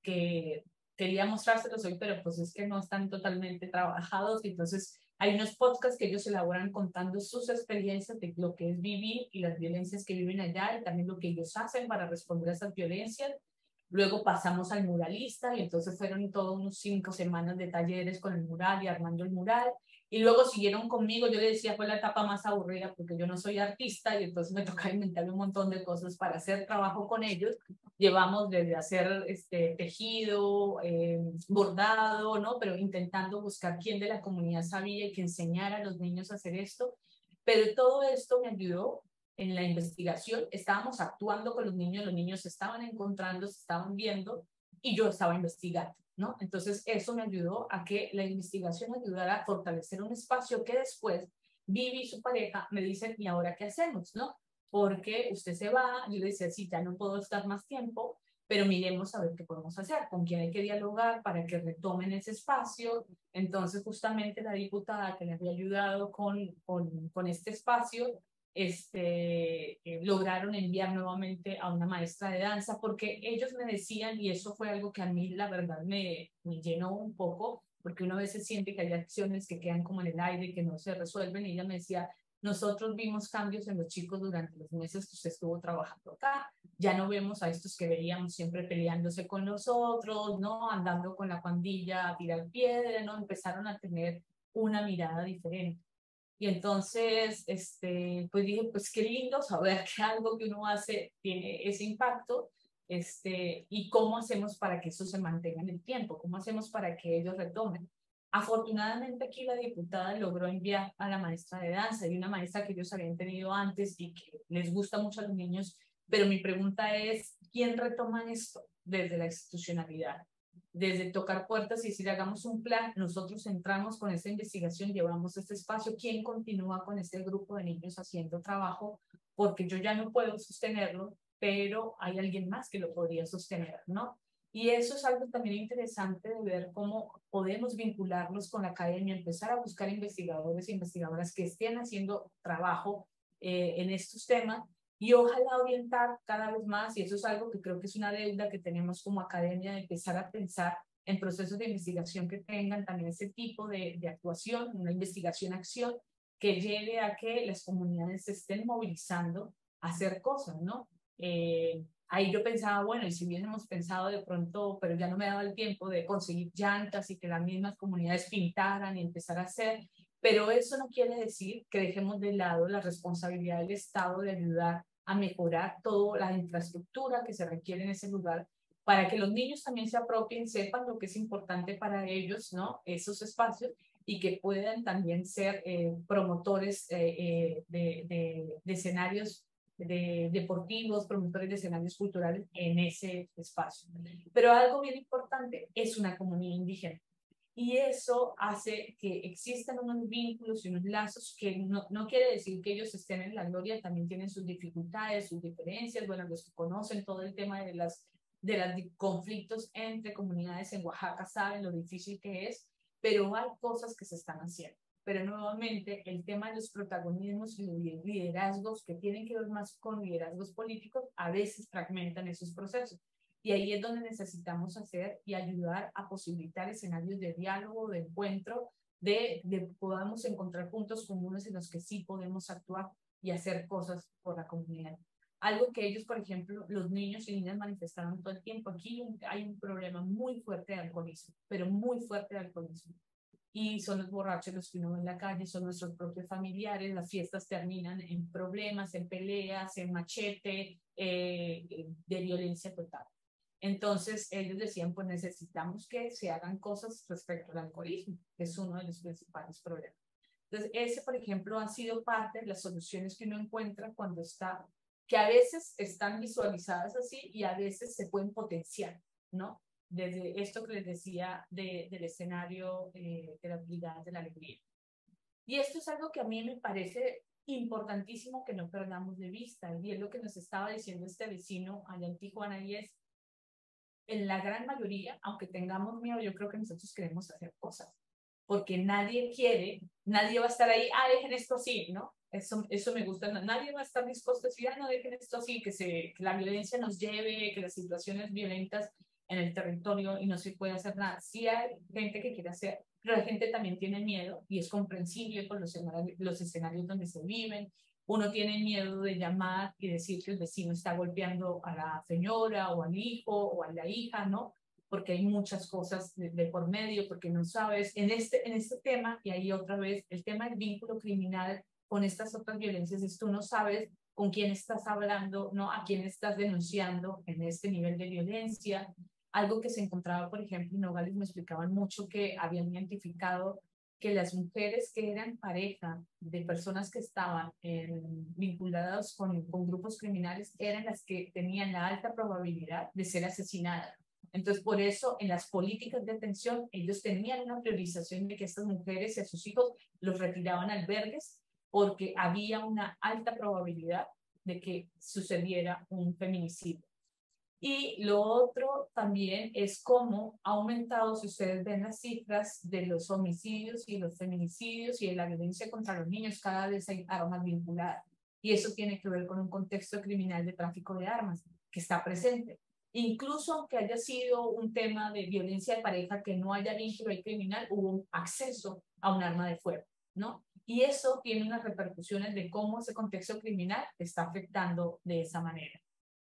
que quería mostrárselos hoy, pero pues es que no están totalmente trabajados. Entonces, hay unos podcasts que ellos elaboran contando sus experiencias de lo que es vivir y las violencias que viven allá y también lo que ellos hacen para responder a esas violencias. Luego pasamos al muralista y entonces fueron todos unos cinco semanas de talleres con el mural y armando el mural. Y luego siguieron conmigo, yo le decía, fue la etapa más aburrida porque yo no soy artista y entonces me toca inventar un montón de cosas para hacer trabajo con ellos. Llevamos desde hacer este, tejido, eh, bordado, ¿no? Pero intentando buscar quién de la comunidad sabía y que enseñara a los niños a hacer esto. Pero todo esto me ayudó en la investigación. Estábamos actuando con los niños, los niños se estaban encontrando, se estaban viendo y yo estaba investigando, ¿no? Entonces eso me ayudó a que la investigación ayudara a fortalecer un espacio que después Vivi y su pareja me dicen, ¿y ahora qué hacemos, no? Porque usted se va, yo le decía, sí, ya no puedo estar más tiempo, pero miremos a ver qué podemos hacer, con quién hay que dialogar para que retomen ese espacio. Entonces, justamente la diputada que le había ayudado con, con, con este espacio, este, eh, lograron enviar nuevamente a una maestra de danza, porque ellos me decían, y eso fue algo que a mí la verdad me, me llenó un poco, porque uno a veces siente que hay acciones que quedan como en el aire, que no se resuelven, y ella me decía, nosotros vimos cambios en los chicos durante los meses que usted estuvo trabajando acá. Ya no vemos a estos que veíamos siempre peleándose con nosotros, ¿no? Andando con la pandilla a tirar piedra, ¿no? Empezaron a tener una mirada diferente. Y entonces, este, pues dije, pues qué lindo saber que algo que uno hace tiene ese impacto. Este, y cómo hacemos para que eso se mantenga en el tiempo, cómo hacemos para que ellos retomen. Afortunadamente aquí la diputada logró enviar a la maestra de danza y una maestra que ellos habían tenido antes y que les gusta mucho a los niños, pero mi pregunta es, ¿quién retoma esto desde la institucionalidad? Desde tocar puertas y decir, hagamos un plan, nosotros entramos con esta investigación, llevamos este espacio, ¿quién continúa con este grupo de niños haciendo trabajo? Porque yo ya no puedo sostenerlo, pero hay alguien más que lo podría sostener, ¿no? Y eso es algo también interesante de ver cómo podemos vincularnos con la academia, empezar a buscar investigadores e investigadoras que estén haciendo trabajo eh, en estos temas y ojalá orientar cada vez más, y eso es algo que creo que es una deuda que tenemos como academia, de empezar a pensar en procesos de investigación que tengan también ese tipo de, de actuación, una investigación-acción que lleve a que las comunidades se estén movilizando a hacer cosas, ¿no? Eh, Ahí yo pensaba, bueno, y si hubiésemos pensado de pronto, pero ya no me daba el tiempo de conseguir llantas y que las mismas comunidades pintaran y empezar a hacer, pero eso no quiere decir que dejemos de lado la responsabilidad del Estado de ayudar a mejorar toda la infraestructura que se requiere en ese lugar para que los niños también se apropien, sepan lo que es importante para ellos, ¿no? Esos espacios y que puedan también ser eh, promotores eh, eh, de, de, de escenarios de deportivos, promotores de escenarios culturales en ese espacio. Pero algo bien importante es una comunidad indígena. Y eso hace que existan unos vínculos y unos lazos que no, no quiere decir que ellos estén en la gloria, también tienen sus dificultades, sus diferencias. Bueno, los que conocen todo el tema de las de los conflictos entre comunidades en Oaxaca saben lo difícil que es, pero hay cosas que se están haciendo. Pero nuevamente el tema de los protagonismos y los liderazgos que tienen que ver más con liderazgos políticos a veces fragmentan esos procesos. Y ahí es donde necesitamos hacer y ayudar a posibilitar escenarios de diálogo, de encuentro, de, de podamos encontrar puntos comunes en los que sí podemos actuar y hacer cosas por la comunidad. Algo que ellos, por ejemplo, los niños y niñas manifestaron todo el tiempo. Aquí hay un problema muy fuerte de alcoholismo, pero muy fuerte de alcoholismo. Y son los borrachos los que uno ve en la calle, son nuestros propios familiares, las fiestas terminan en problemas, en peleas, en machete, eh, de violencia total. Entonces ellos decían, pues necesitamos que se hagan cosas respecto al alcoholismo, que es uno de los principales problemas. Entonces ese, por ejemplo, ha sido parte de las soluciones que uno encuentra cuando está, que a veces están visualizadas así y a veces se pueden potenciar, ¿no? Desde esto que les decía de, del escenario eh, de las brigadas de la alegría. Y esto es algo que a mí me parece importantísimo que no perdamos de vista, y es lo que nos estaba diciendo este vecino allá en Tijuana, y es, en la gran mayoría, aunque tengamos miedo, yo creo que nosotros queremos hacer cosas, porque nadie quiere, nadie va a estar ahí, ah, dejen esto así, ¿no? Eso, eso me gusta, nadie va a estar dispuesto a decir, ah, no, dejen esto así, que, se, que la violencia nos lleve, que las situaciones violentas en el territorio y no se puede hacer nada. Sí hay gente que quiere hacer, pero la gente también tiene miedo y es comprensible por los escenarios, los escenarios donde se viven. Uno tiene miedo de llamar y decir que el vecino está golpeando a la señora o al hijo o a la hija, ¿no? Porque hay muchas cosas de, de por medio, porque no sabes. En este, en este tema, y ahí otra vez, el tema del vínculo criminal con estas otras violencias es tú no sabes con quién estás hablando, ¿no? A quién estás denunciando en este nivel de violencia. Algo que se encontraba, por ejemplo, en Nogales me explicaban mucho que habían identificado que las mujeres que eran pareja de personas que estaban eh, vinculadas con, con grupos criminales eran las que tenían la alta probabilidad de ser asesinadas. Entonces, por eso, en las políticas de atención, ellos tenían una priorización de que estas mujeres y a sus hijos los retiraban a albergues porque había una alta probabilidad de que sucediera un feminicidio. Y lo otro también es cómo ha aumentado, si ustedes ven las cifras de los homicidios y los feminicidios y de la violencia contra los niños, cada vez hay armas vinculadas. Y eso tiene que ver con un contexto criminal de tráfico de armas que está presente. Incluso aunque haya sido un tema de violencia de pareja que no haya vínculo ahí criminal, hubo un acceso a un arma de fuego, ¿no? Y eso tiene unas repercusiones de cómo ese contexto criminal está afectando de esa manera.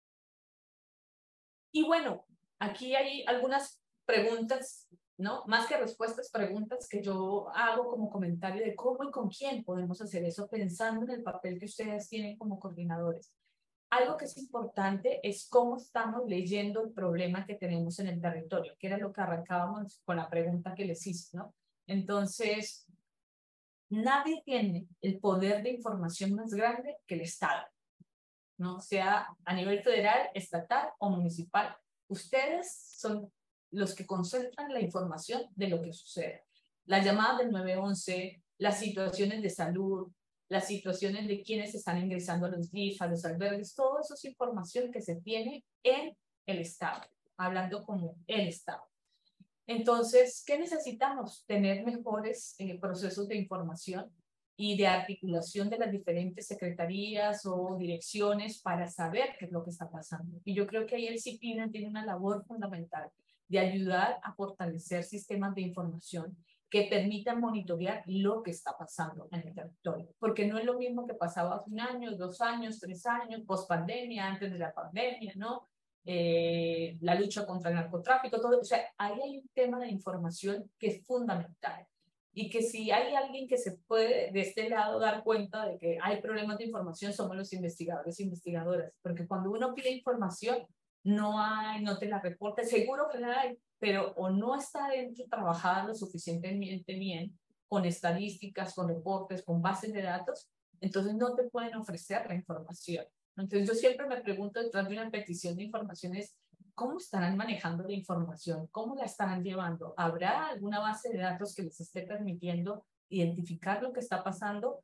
Y bueno, aquí hay algunas preguntas, ¿no? Más que respuestas, preguntas que yo hago como comentario de cómo y con quién podemos hacer eso, pensando en el papel que ustedes tienen como coordinadores. Algo que es importante es cómo estamos leyendo el problema que tenemos en el territorio, que era lo que arrancábamos con la pregunta que les hice, ¿no? Entonces, nadie tiene el poder de información más grande que el Estado, ¿no? Sea a nivel federal, estatal o municipal. Ustedes son los que concentran la información de lo que sucede. Las llamadas del nueve once, las situaciones de salud, las situaciones de quienes están ingresando a los D I F, a los albergues, todo eso es información que se tiene en el Estado, hablando como el Estado. Entonces, ¿qué necesitamos? Tener mejores eh, procesos de información y de articulación de las diferentes secretarías o direcciones para saber qué es lo que está pasando. Y yo creo que ahí el CIPINA tiene una labor fundamental de ayudar a fortalecer sistemas de información que permitan monitorear lo que está pasando en el territorio. Porque no es lo mismo que pasaba hace un año, dos años, tres años, post pandemia, antes de la pandemia, ¿no? Eh, la lucha contra el narcotráfico, todo. O sea, ahí hay un tema de información que es fundamental. Y que si hay alguien que se puede de este lado dar cuenta de que hay problemas de información, somos los investigadores e investigadoras. Porque cuando uno pide información, no hay, no te la reporta, seguro que la hay, pero o no está dentro trabajada lo suficientemente bien con estadísticas, con reportes, con bases de datos, entonces no te pueden ofrecer la información. Entonces yo siempre me pregunto detrás de una petición de información es, ¿cómo estarán manejando la información? ¿Cómo la estarán llevando? ¿Habrá alguna base de datos que les esté permitiendo identificar lo que está pasando?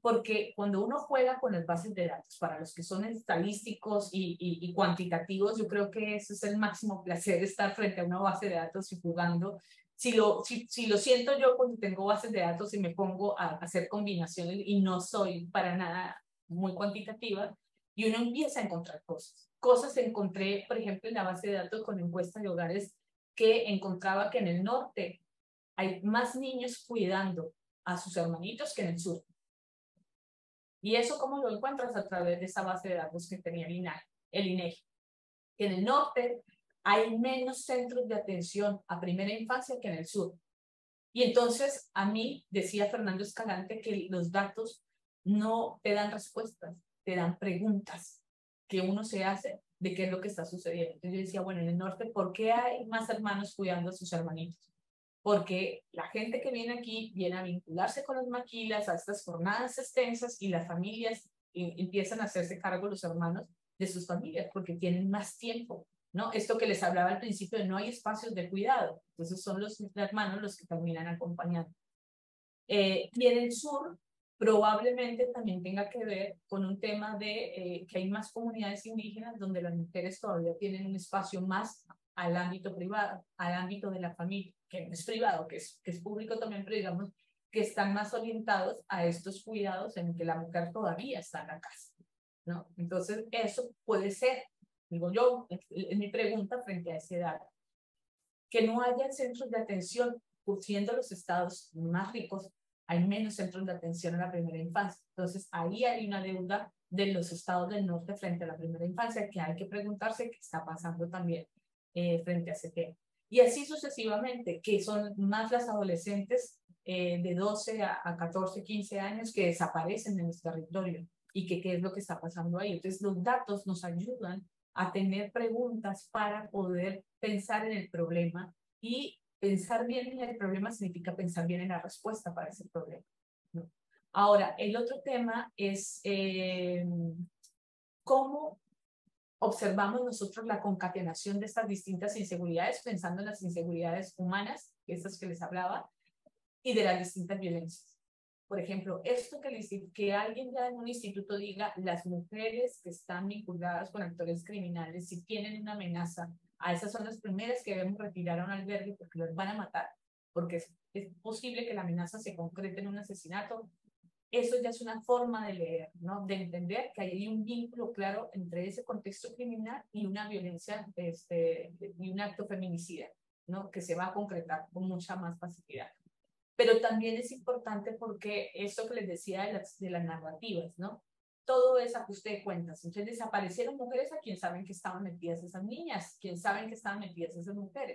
porque cuando uno juega con las bases de datos, para los que son estadísticos y, y, y cuantitativos, yo creo que eso es el máximo placer, estar frente a una base de datos y jugando. Si lo, si, si lo siento yo cuando tengo bases de datos y me pongo a, a hacer combinaciones y no soy para nada muy cuantitativa, y uno empieza a encontrar cosas. Cosas encontré, por ejemplo, en la base de datos con encuestas de hogares, que encontraba que en el norte hay más niños cuidando a sus hermanitos que en el sur. ¿Y eso cómo lo encuentras? A través de esa base de datos que tenía el INAGI, el INEGI. Que en el norte hay menos centros de atención a primera infancia que en el sur. Y entonces a mí, decía Fernando Escalante, que los datos no te dan respuestas, te dan preguntas que uno se hace de qué es lo que está sucediendo. Entonces yo decía, bueno, en el norte, ¿por qué hay más hermanos cuidando a sus hermanitos? Porque la gente que viene aquí viene a vincularse con los maquilas, a estas jornadas extensas, y las familias y, empiezan a hacerse cargo los hermanos de sus familias porque tienen más tiempo, ¿no? Esto que les hablaba al principio de no hay espacios de cuidado, entonces son los hermanos los que terminan acompañando. Eh, y en el sur probablemente también tenga que ver con un tema de eh, que hay más comunidades indígenas donde las mujeres todavía tienen un espacio más al ámbito privado, al ámbito de la familia, que no es privado, que es, que es público también, pero digamos que están más orientados a estos cuidados en que la mujer todavía está en la casa, ¿no? Entonces eso puede ser, digo yo, es mi pregunta frente a ese dato, que no haya centros de atención, siendo los estados más ricos, hay menos centros de atención a la primera infancia. Entonces ahí hay una deuda de los estados del norte frente a la primera infancia, que hay que preguntarse qué está pasando también eh, frente a ese tema. Y así sucesivamente, que son más las adolescentes eh, de doce a, a catorce, quince años que desaparecen en el territorio, y que qué es lo que está pasando ahí. Entonces los datos nos ayudan a tener preguntas para poder pensar en el problema, y pensar bien en el problema significa pensar bien en la respuesta para ese problema, ¿no? Ahora, el otro tema es eh, cómo observamos nosotros la concatenación de estas distintas inseguridades, pensando en las inseguridades humanas, estas que les hablaba, y de las distintas violencias. Por ejemplo, esto que, les, que alguien ya en un instituto diga, las mujeres que están vinculadas con actores criminales, si tienen una amenaza, a esas son las primeras que debemos retirar a un albergue porque los van a matar, porque es, es posible que la amenaza se concrete en un asesinato. Eso ya es una forma de leer, ¿no? De entender que hay un vínculo claro entre ese contexto criminal y una violencia, este, y un acto feminicida, ¿no? Que se va a concretar con mucha más facilidad. Pero también es importante porque esto que les decía de las, de las narrativas, ¿no? Todo es ajuste de cuentas. Entonces desaparecieron mujeres, a quien saben que estaban metidas esas niñas, quien saben que estaban metidas esas mujeres.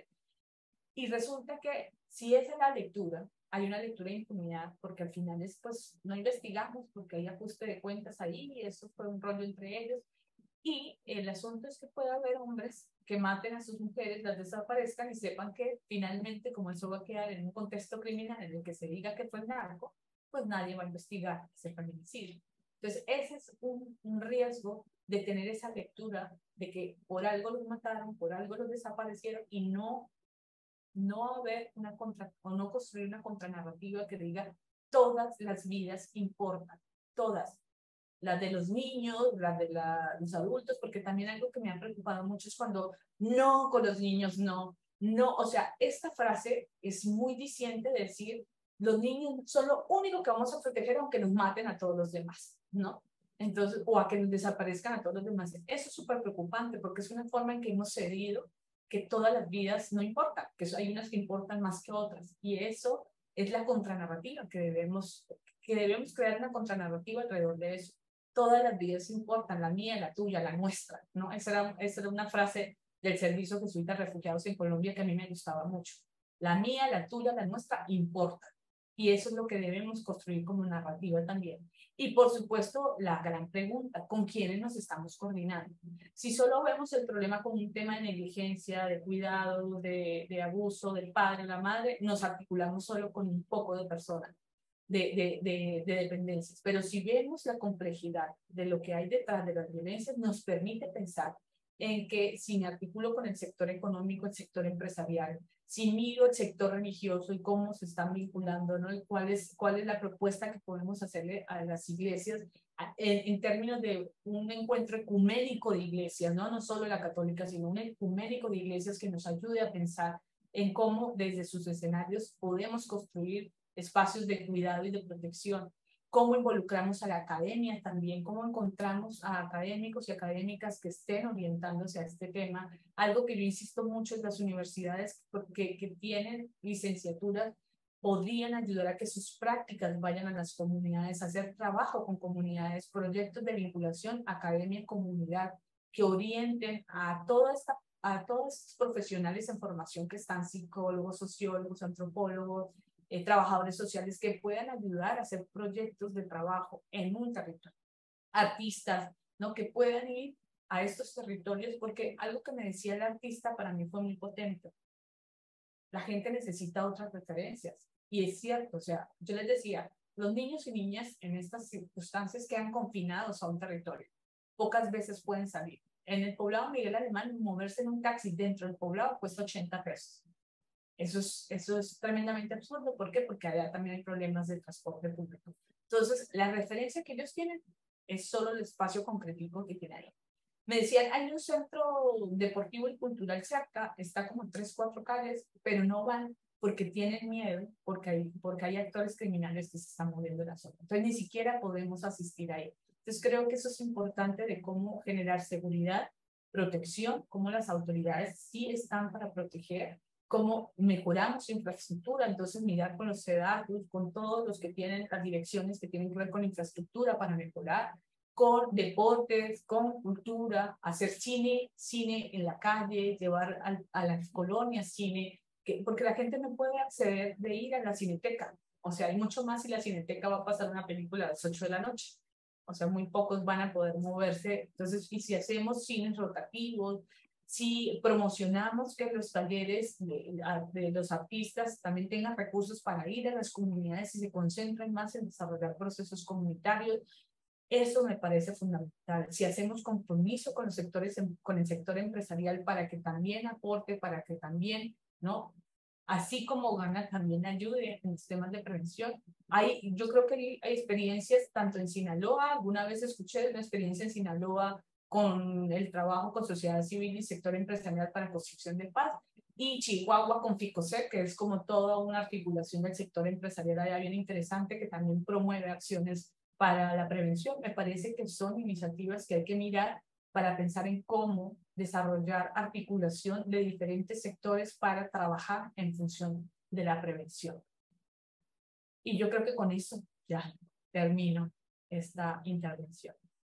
Y resulta que si esa es la lectura, hay una lectura de impunidad, porque al final es, pues, no investigamos porque hay ajuste de cuentas ahí, y eso fue un rollo entre ellos. Y el asunto es que puede haber hombres que maten a sus mujeres, las desaparezcan y sepan que finalmente, como eso va a quedar en un contexto criminal en el que se diga que fue narco, pues nadie va a investigar ese feminicidio. Entonces, ese es un, un riesgo de tener esa lectura de que por algo los mataron, por algo los desaparecieron, y no, no haber una contra, o no construir una contranarrativa que diga todas las vidas importan, todas. Las de los niños, las de la, los adultos, porque también algo que me ha preocupado mucho es cuando no, con los niños no, no, o sea, esta frase es muy diciente de decir, los niños son lo único que vamos a proteger aunque nos maten a todos los demás, ¿no? Entonces, o a que nos desaparezcan a todos los demás. Eso es súper preocupante porque es una forma en que hemos cedido que todas las vidas no importan, que hay unas que importan más que otras, y eso es la contranarrativa que debemos, que debemos crear una contranarrativa alrededor de eso. Todas las vidas importan, la mía, la tuya, la nuestra, ¿no? Esa era, esa era una frase del Servicio Jesuita de Refugiados en Colombia que a mí me gustaba mucho. La mía, la tuya, la nuestra importa. Y eso es lo que debemos construir como narrativa también. Y por supuesto, la gran pregunta, ¿con quiénes nos estamos coordinando? Si solo vemos el problema como un tema de negligencia, de cuidado, de, de abuso del padre, la madre, nos articulamos solo con un poco de personas. De, de, de, de dependencias, pero si vemos la complejidad de lo que hay detrás de las violencias, nos permite pensar en que si me articulo con el sector económico, el sector empresarial, si miro el sector religioso y cómo se están vinculando, ¿no? Y cuál es, cuál es la propuesta que podemos hacerle a las iglesias en, en términos de un encuentro ecuménico de iglesias, ¿no? No solo la católica, sino un ecuménico de iglesias que nos ayude a pensar en cómo desde sus escenarios podemos construir espacios de cuidado y de protección, cómo involucramos a la academia también, cómo encontramos a académicos y académicas que estén orientándose a este tema. Algo que yo insisto mucho es las universidades que, que tienen licenciaturas podrían ayudar a que sus prácticas vayan a las comunidades, hacer trabajo con comunidades, proyectos de vinculación academia-comunidad que orienten a toda esta a todos estos profesionales en formación que están, psicólogos, sociólogos, antropólogos, eh, trabajadores sociales, que puedan ayudar a hacer proyectos de trabajo en un territorio. Artistas, ¿no? Que puedan ir a estos territorios, porque algo que me decía el artista para mí fue muy potente. La gente necesita otras referencias. Y es cierto, o sea, yo les decía, los niños y niñas en estas circunstancias quedan confinados a un territorio. Pocas veces pueden salir. En el poblado Miguel Alemán, moverse en un taxi dentro del poblado cuesta ochenta pesos. Eso es, eso es tremendamente absurdo. ¿Por qué? Porque allá también hay problemas de transporte público. Entonces, la referencia que ellos tienen es solo el espacio concretivo que tienen ahí. Me decían, hay un centro deportivo y cultural cerca, está como en tres, cuatro calles, pero no van porque tienen miedo, porque hay, porque hay actores criminales que se están moviendo en la zona. Entonces, ni siquiera podemos asistir ahí. Entonces, creo que eso es importante de cómo generar seguridad, protección, cómo las autoridades sí están para proteger, cómo mejoramos infraestructura, entonces mirar con los SEDATUS, con todos los que tienen las direcciones que tienen que ver con infraestructura para mejorar, con deportes, con cultura, hacer cine, cine en la calle, llevar a, a las colonias cine, que, porque la gente no puede acceder de ir a la cineteca. O sea, hay mucho más si la cineteca va a pasar una película a las ocho de la noche. O sea, muy pocos van a poder moverse. Entonces, y si hacemos cines rotativos, si promocionamos que los talleres de, de los artistas también tengan recursos para ir a las comunidades y se concentren más en desarrollar procesos comunitarios, eso me parece fundamental. Si hacemos compromiso con los sectores, con el sector empresarial para que también aporte, para que también, ¿no? Así como gana, también ayude en los temas de prevención. Hay, yo creo que hay, hay experiencias tanto en Sinaloa, alguna vez escuché una experiencia en Sinaloa con el trabajo con sociedad civil y sector empresarial para construcción de paz, y Chihuahua con FICOSEC, que es como toda una articulación del sector empresarial allá bien interesante, que también promueve acciones para la prevención. Me parece que son iniciativas que hay que mirar para pensar en cómo desarrollar articulación de diferentes sectores para trabajar en función de la prevención. Y yo creo que con eso ya termino esta intervención.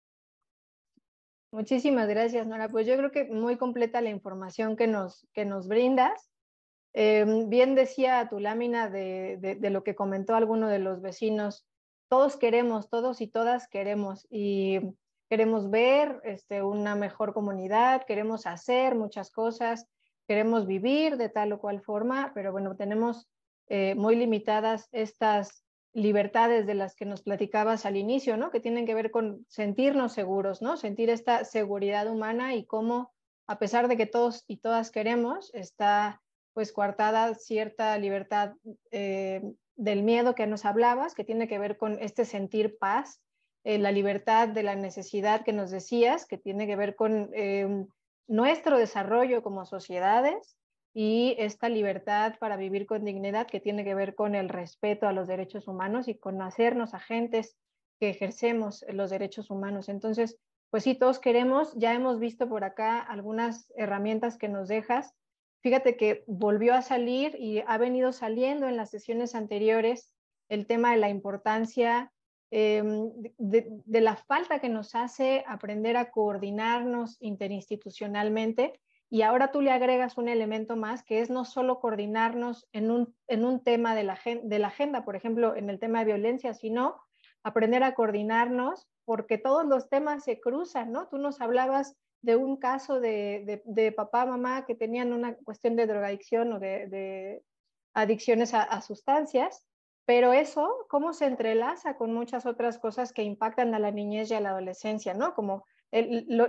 Muchísimas gracias, Nora. Pues yo creo que muy completa la información que nos, que nos brindas. Eh, bien decía tu lámina de, de, de lo que comentó alguno de los vecinos. Todos queremos, todos y todas queremos, y queremos ver este, una mejor comunidad, queremos hacer muchas cosas, queremos vivir de tal o cual forma, pero bueno, tenemos eh, muy limitadas estas libertades de las que nos platicabas al inicio, ¿no? Que tienen que ver con sentirnos seguros, ¿no? Sentir esta seguridad humana y cómo, a pesar de que todos y todas queremos, está pues coartada cierta libertad eh, del miedo que nos hablabas, que tiene que ver con este sentir paz, eh, la libertad de la necesidad que nos decías, que tiene que ver con eh, nuestro desarrollo como sociedades, y esta libertad para vivir con dignidad que tiene que ver con el respeto a los derechos humanos y con hacernos agentes que ejercemos los derechos humanos. Entonces, pues sí, todos queremos. Ya hemos visto por acá algunas herramientas que nos dejas. Fíjate que volvió a salir y ha venido saliendo en las sesiones anteriores el tema de la importancia eh, de, de la falta que nos hace aprender a coordinarnos interinstitucionalmente. Y ahora tú le agregas un elemento más, que es no solo coordinarnos en un, en un tema de la, de la agenda, por ejemplo, en el tema de violencia, sino aprender a coordinarnos porque todos los temas se cruzan, ¿no? Tú nos hablabas de un caso de, de, de papá, mamá que tenían una cuestión de drogadicción o de, de adicciones a, a sustancias, pero eso, ¿cómo se entrelaza con muchas otras cosas que impactan a la niñez y a la adolescencia, ¿no? Como el, lo,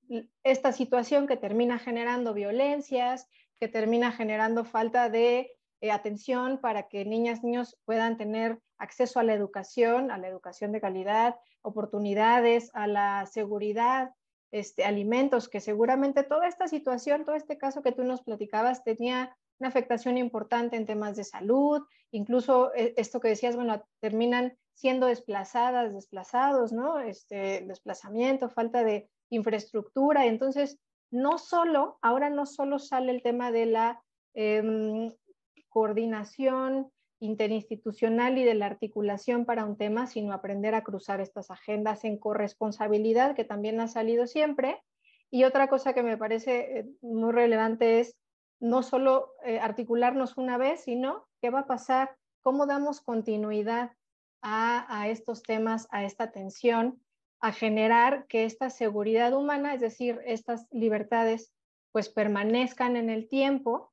esta situación que termina generando violencias, que termina generando falta de eh, atención para que niñas, niños puedan tener acceso a la educación, a la educación de calidad, oportunidades, a la seguridad, este, alimentos, que seguramente toda esta situación, todo este caso que tú nos platicabas tenía una afectación importante en temas de salud, incluso esto que decías, bueno, terminan siendo desplazadas, desplazados, ¿no? Este, desplazamiento, falta de infraestructura, entonces no solo, ahora no solo sale el tema de la eh, coordinación interinstitucional y de la articulación para un tema, sino aprender a cruzar estas agendas en corresponsabilidad, que también ha salido siempre. Y otra cosa que me parece muy relevante es no solo eh, articularnos una vez, sino qué va a pasar, cómo damos continuidad a, a estos temas, a esta atención, a generar que esta seguridad humana, es decir, estas libertades, pues permanezcan en el tiempo.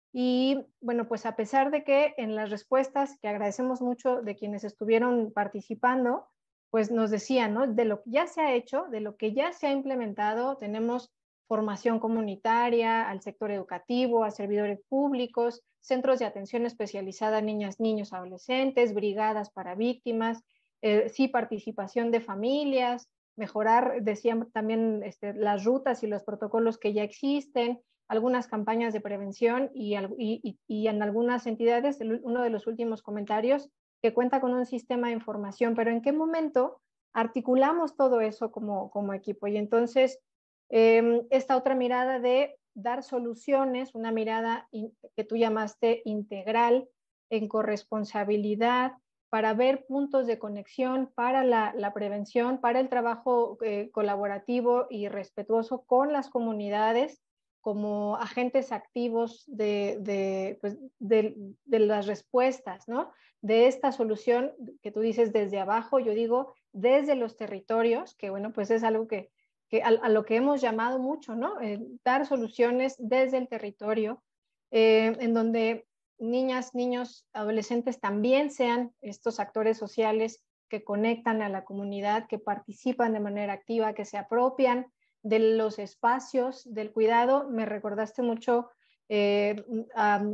Y bueno, pues a pesar de que en las respuestas, que agradecemos mucho de quienes estuvieron participando, pues nos decían, ¿no? De lo que ya se ha hecho, de lo que ya se ha implementado, tenemos formación comunitaria, al sector educativo, a servidores públicos, centros de atención especializada a niñas, niños, adolescentes, brigadas para víctimas, eh, sí, participación de familias, mejorar, decían también, este, las rutas y los protocolos que ya existen, algunas campañas de prevención y, y, y en algunas entidades, uno de los últimos comentarios, que cuenta con un sistema de información, pero ¿en qué momento articulamos todo eso como, como equipo? Y entonces, eh, esta otra mirada de dar soluciones, una mirada in, que tú llamaste integral, en corresponsabilidad, para ver puntos de conexión para la, la prevención, para el trabajo eh, colaborativo y respetuoso con las comunidades, como agentes activos de, de, pues, de, de las respuestas, ¿no? De esta solución que tú dices desde abajo, yo digo desde los territorios, que bueno, pues es algo que, que a, a lo que hemos llamado mucho, ¿no? Eh, dar soluciones desde el territorio, eh, en donde niñas, niños, adolescentes también sean estos actores sociales que conectan a la comunidad, que participan de manera activa, que se apropian de los espacios del cuidado. Me recordaste mucho eh, a,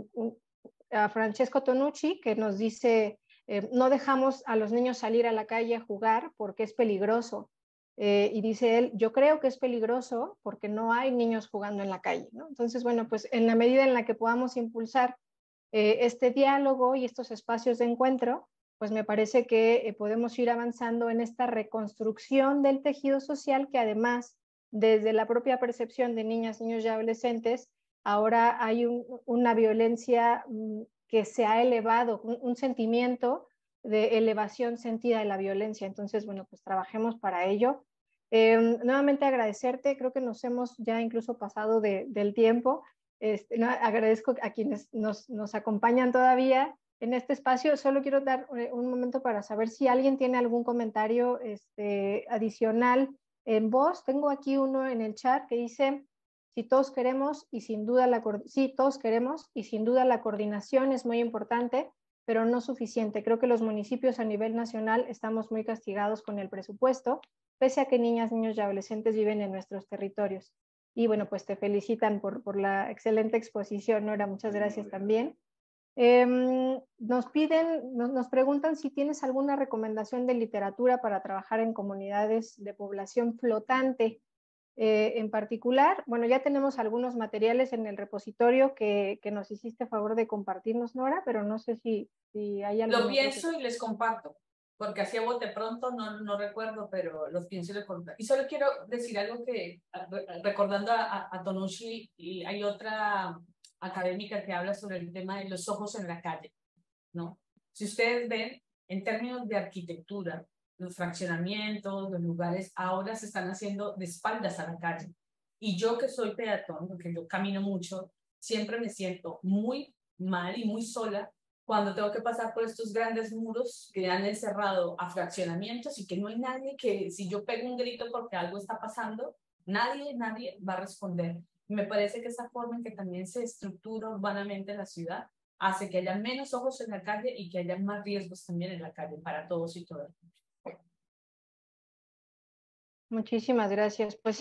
a Francesco Tonucci, que nos dice, eh, no dejamos a los niños salir a la calle a jugar porque es peligroso. Eh, y dice él, yo creo que es peligroso porque no hay niños jugando en la calle, ¿no? Entonces, bueno, pues en la medida en la que podamos impulsar eh, este diálogo y estos espacios de encuentro, pues me parece que eh, podemos ir avanzando en esta reconstrucción del tejido social, que además, desde la propia percepción de niñas, niños y adolescentes, ahora hay un, una violencia um, que se ha elevado, un, un sentimiento de elevación sentida de la violencia. Entonces, bueno, pues trabajemos para ello. Eh, nuevamente agradecerte, creo que nos hemos ya incluso pasado de, del tiempo. Este, no, agradezco a quienes nos, nos acompañan todavía en este espacio. Solo quiero dar un momento para saber si alguien tiene algún comentario este, adicional en voz. Tengo aquí uno en el chat que dice, si todos queremos y sin duda la, sí, todos queremos y sin duda la coordinación es muy importante, pero no suficiente. Creo que los municipios a nivel nacional estamos muy castigados con el presupuesto, pese a que niñas, niños y adolescentes viven en nuestros territorios. Y bueno, pues te felicitan por, por la excelente exposición, Nora. Muchas gracias también. Eh, nos piden, nos, nos preguntan si tienes alguna recomendación de literatura para trabajar en comunidades de población flotante. Eh, en particular, bueno, ya tenemos algunos materiales en el repositorio que, que nos hiciste favor de compartirnos, Nora, pero no sé si, si hay algo. Lo pienso que... y les comparto, porque así a bote pronto no, no recuerdo, pero los pienso y les comparto. Y solo quiero decir algo que, recordando a, a Tonucci, y hay otra académica que habla sobre el tema de los ojos en la calle, ¿no? Si ustedes ven, en términos de arquitectura, los fraccionamientos, los lugares, ahora se están haciendo de espaldas a la calle. Y yo que soy peatón, porque yo camino mucho, siempre me siento muy mal y muy sola cuando tengo que pasar por estos grandes muros que han encerrado a fraccionamientos y que no hay nadie que, si yo pego un grito porque algo está pasando, nadie, nadie va a responder. Me parece que esa forma en que también se estructura urbanamente la ciudad hace que haya menos ojos en la calle y que haya más riesgos también en la calle para todos y todas. Muchísimas gracias. Pues sí,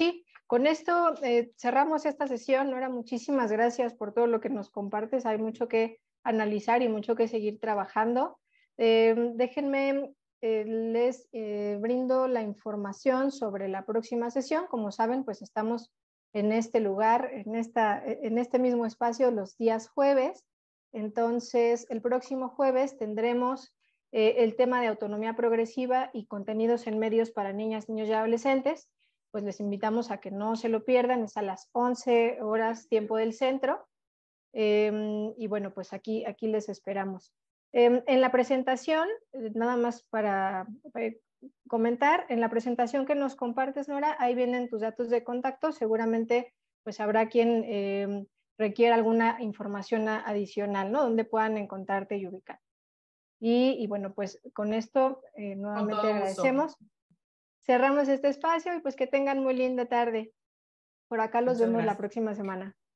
con esto eh, cerramos esta sesión. Nora, muchísimas gracias por todo lo que nos compartes. Hay mucho que analizar y mucho que seguir trabajando. Eh, déjenme, eh, les eh, brindo la información sobre la próxima sesión. Como saben, pues estamos en este lugar, en, esta, en este mismo espacio los días jueves. Entonces, el próximo jueves tendremos eh, el tema de autonomía progresiva y contenidos en medios para niñas, niños y adolescentes. Pues les invitamos a que no se lo pierdan. Es a las once horas tiempo del centro. Eh, y bueno, pues aquí, aquí les esperamos. Eh, en la presentación, eh, nada más para, para comentar, en la presentación que nos compartes, Nora, ahí vienen tus datos de contacto. Seguramente pues habrá quien eh, requiera alguna información adicional, ¿no? Donde puedan encontrarte y ubicar. Y, y bueno, pues con esto eh, nuevamente agradecemos. Cerramos este espacio y pues que tengan muy linda tarde. Por acá los Muchas vemos gracias. la próxima semana.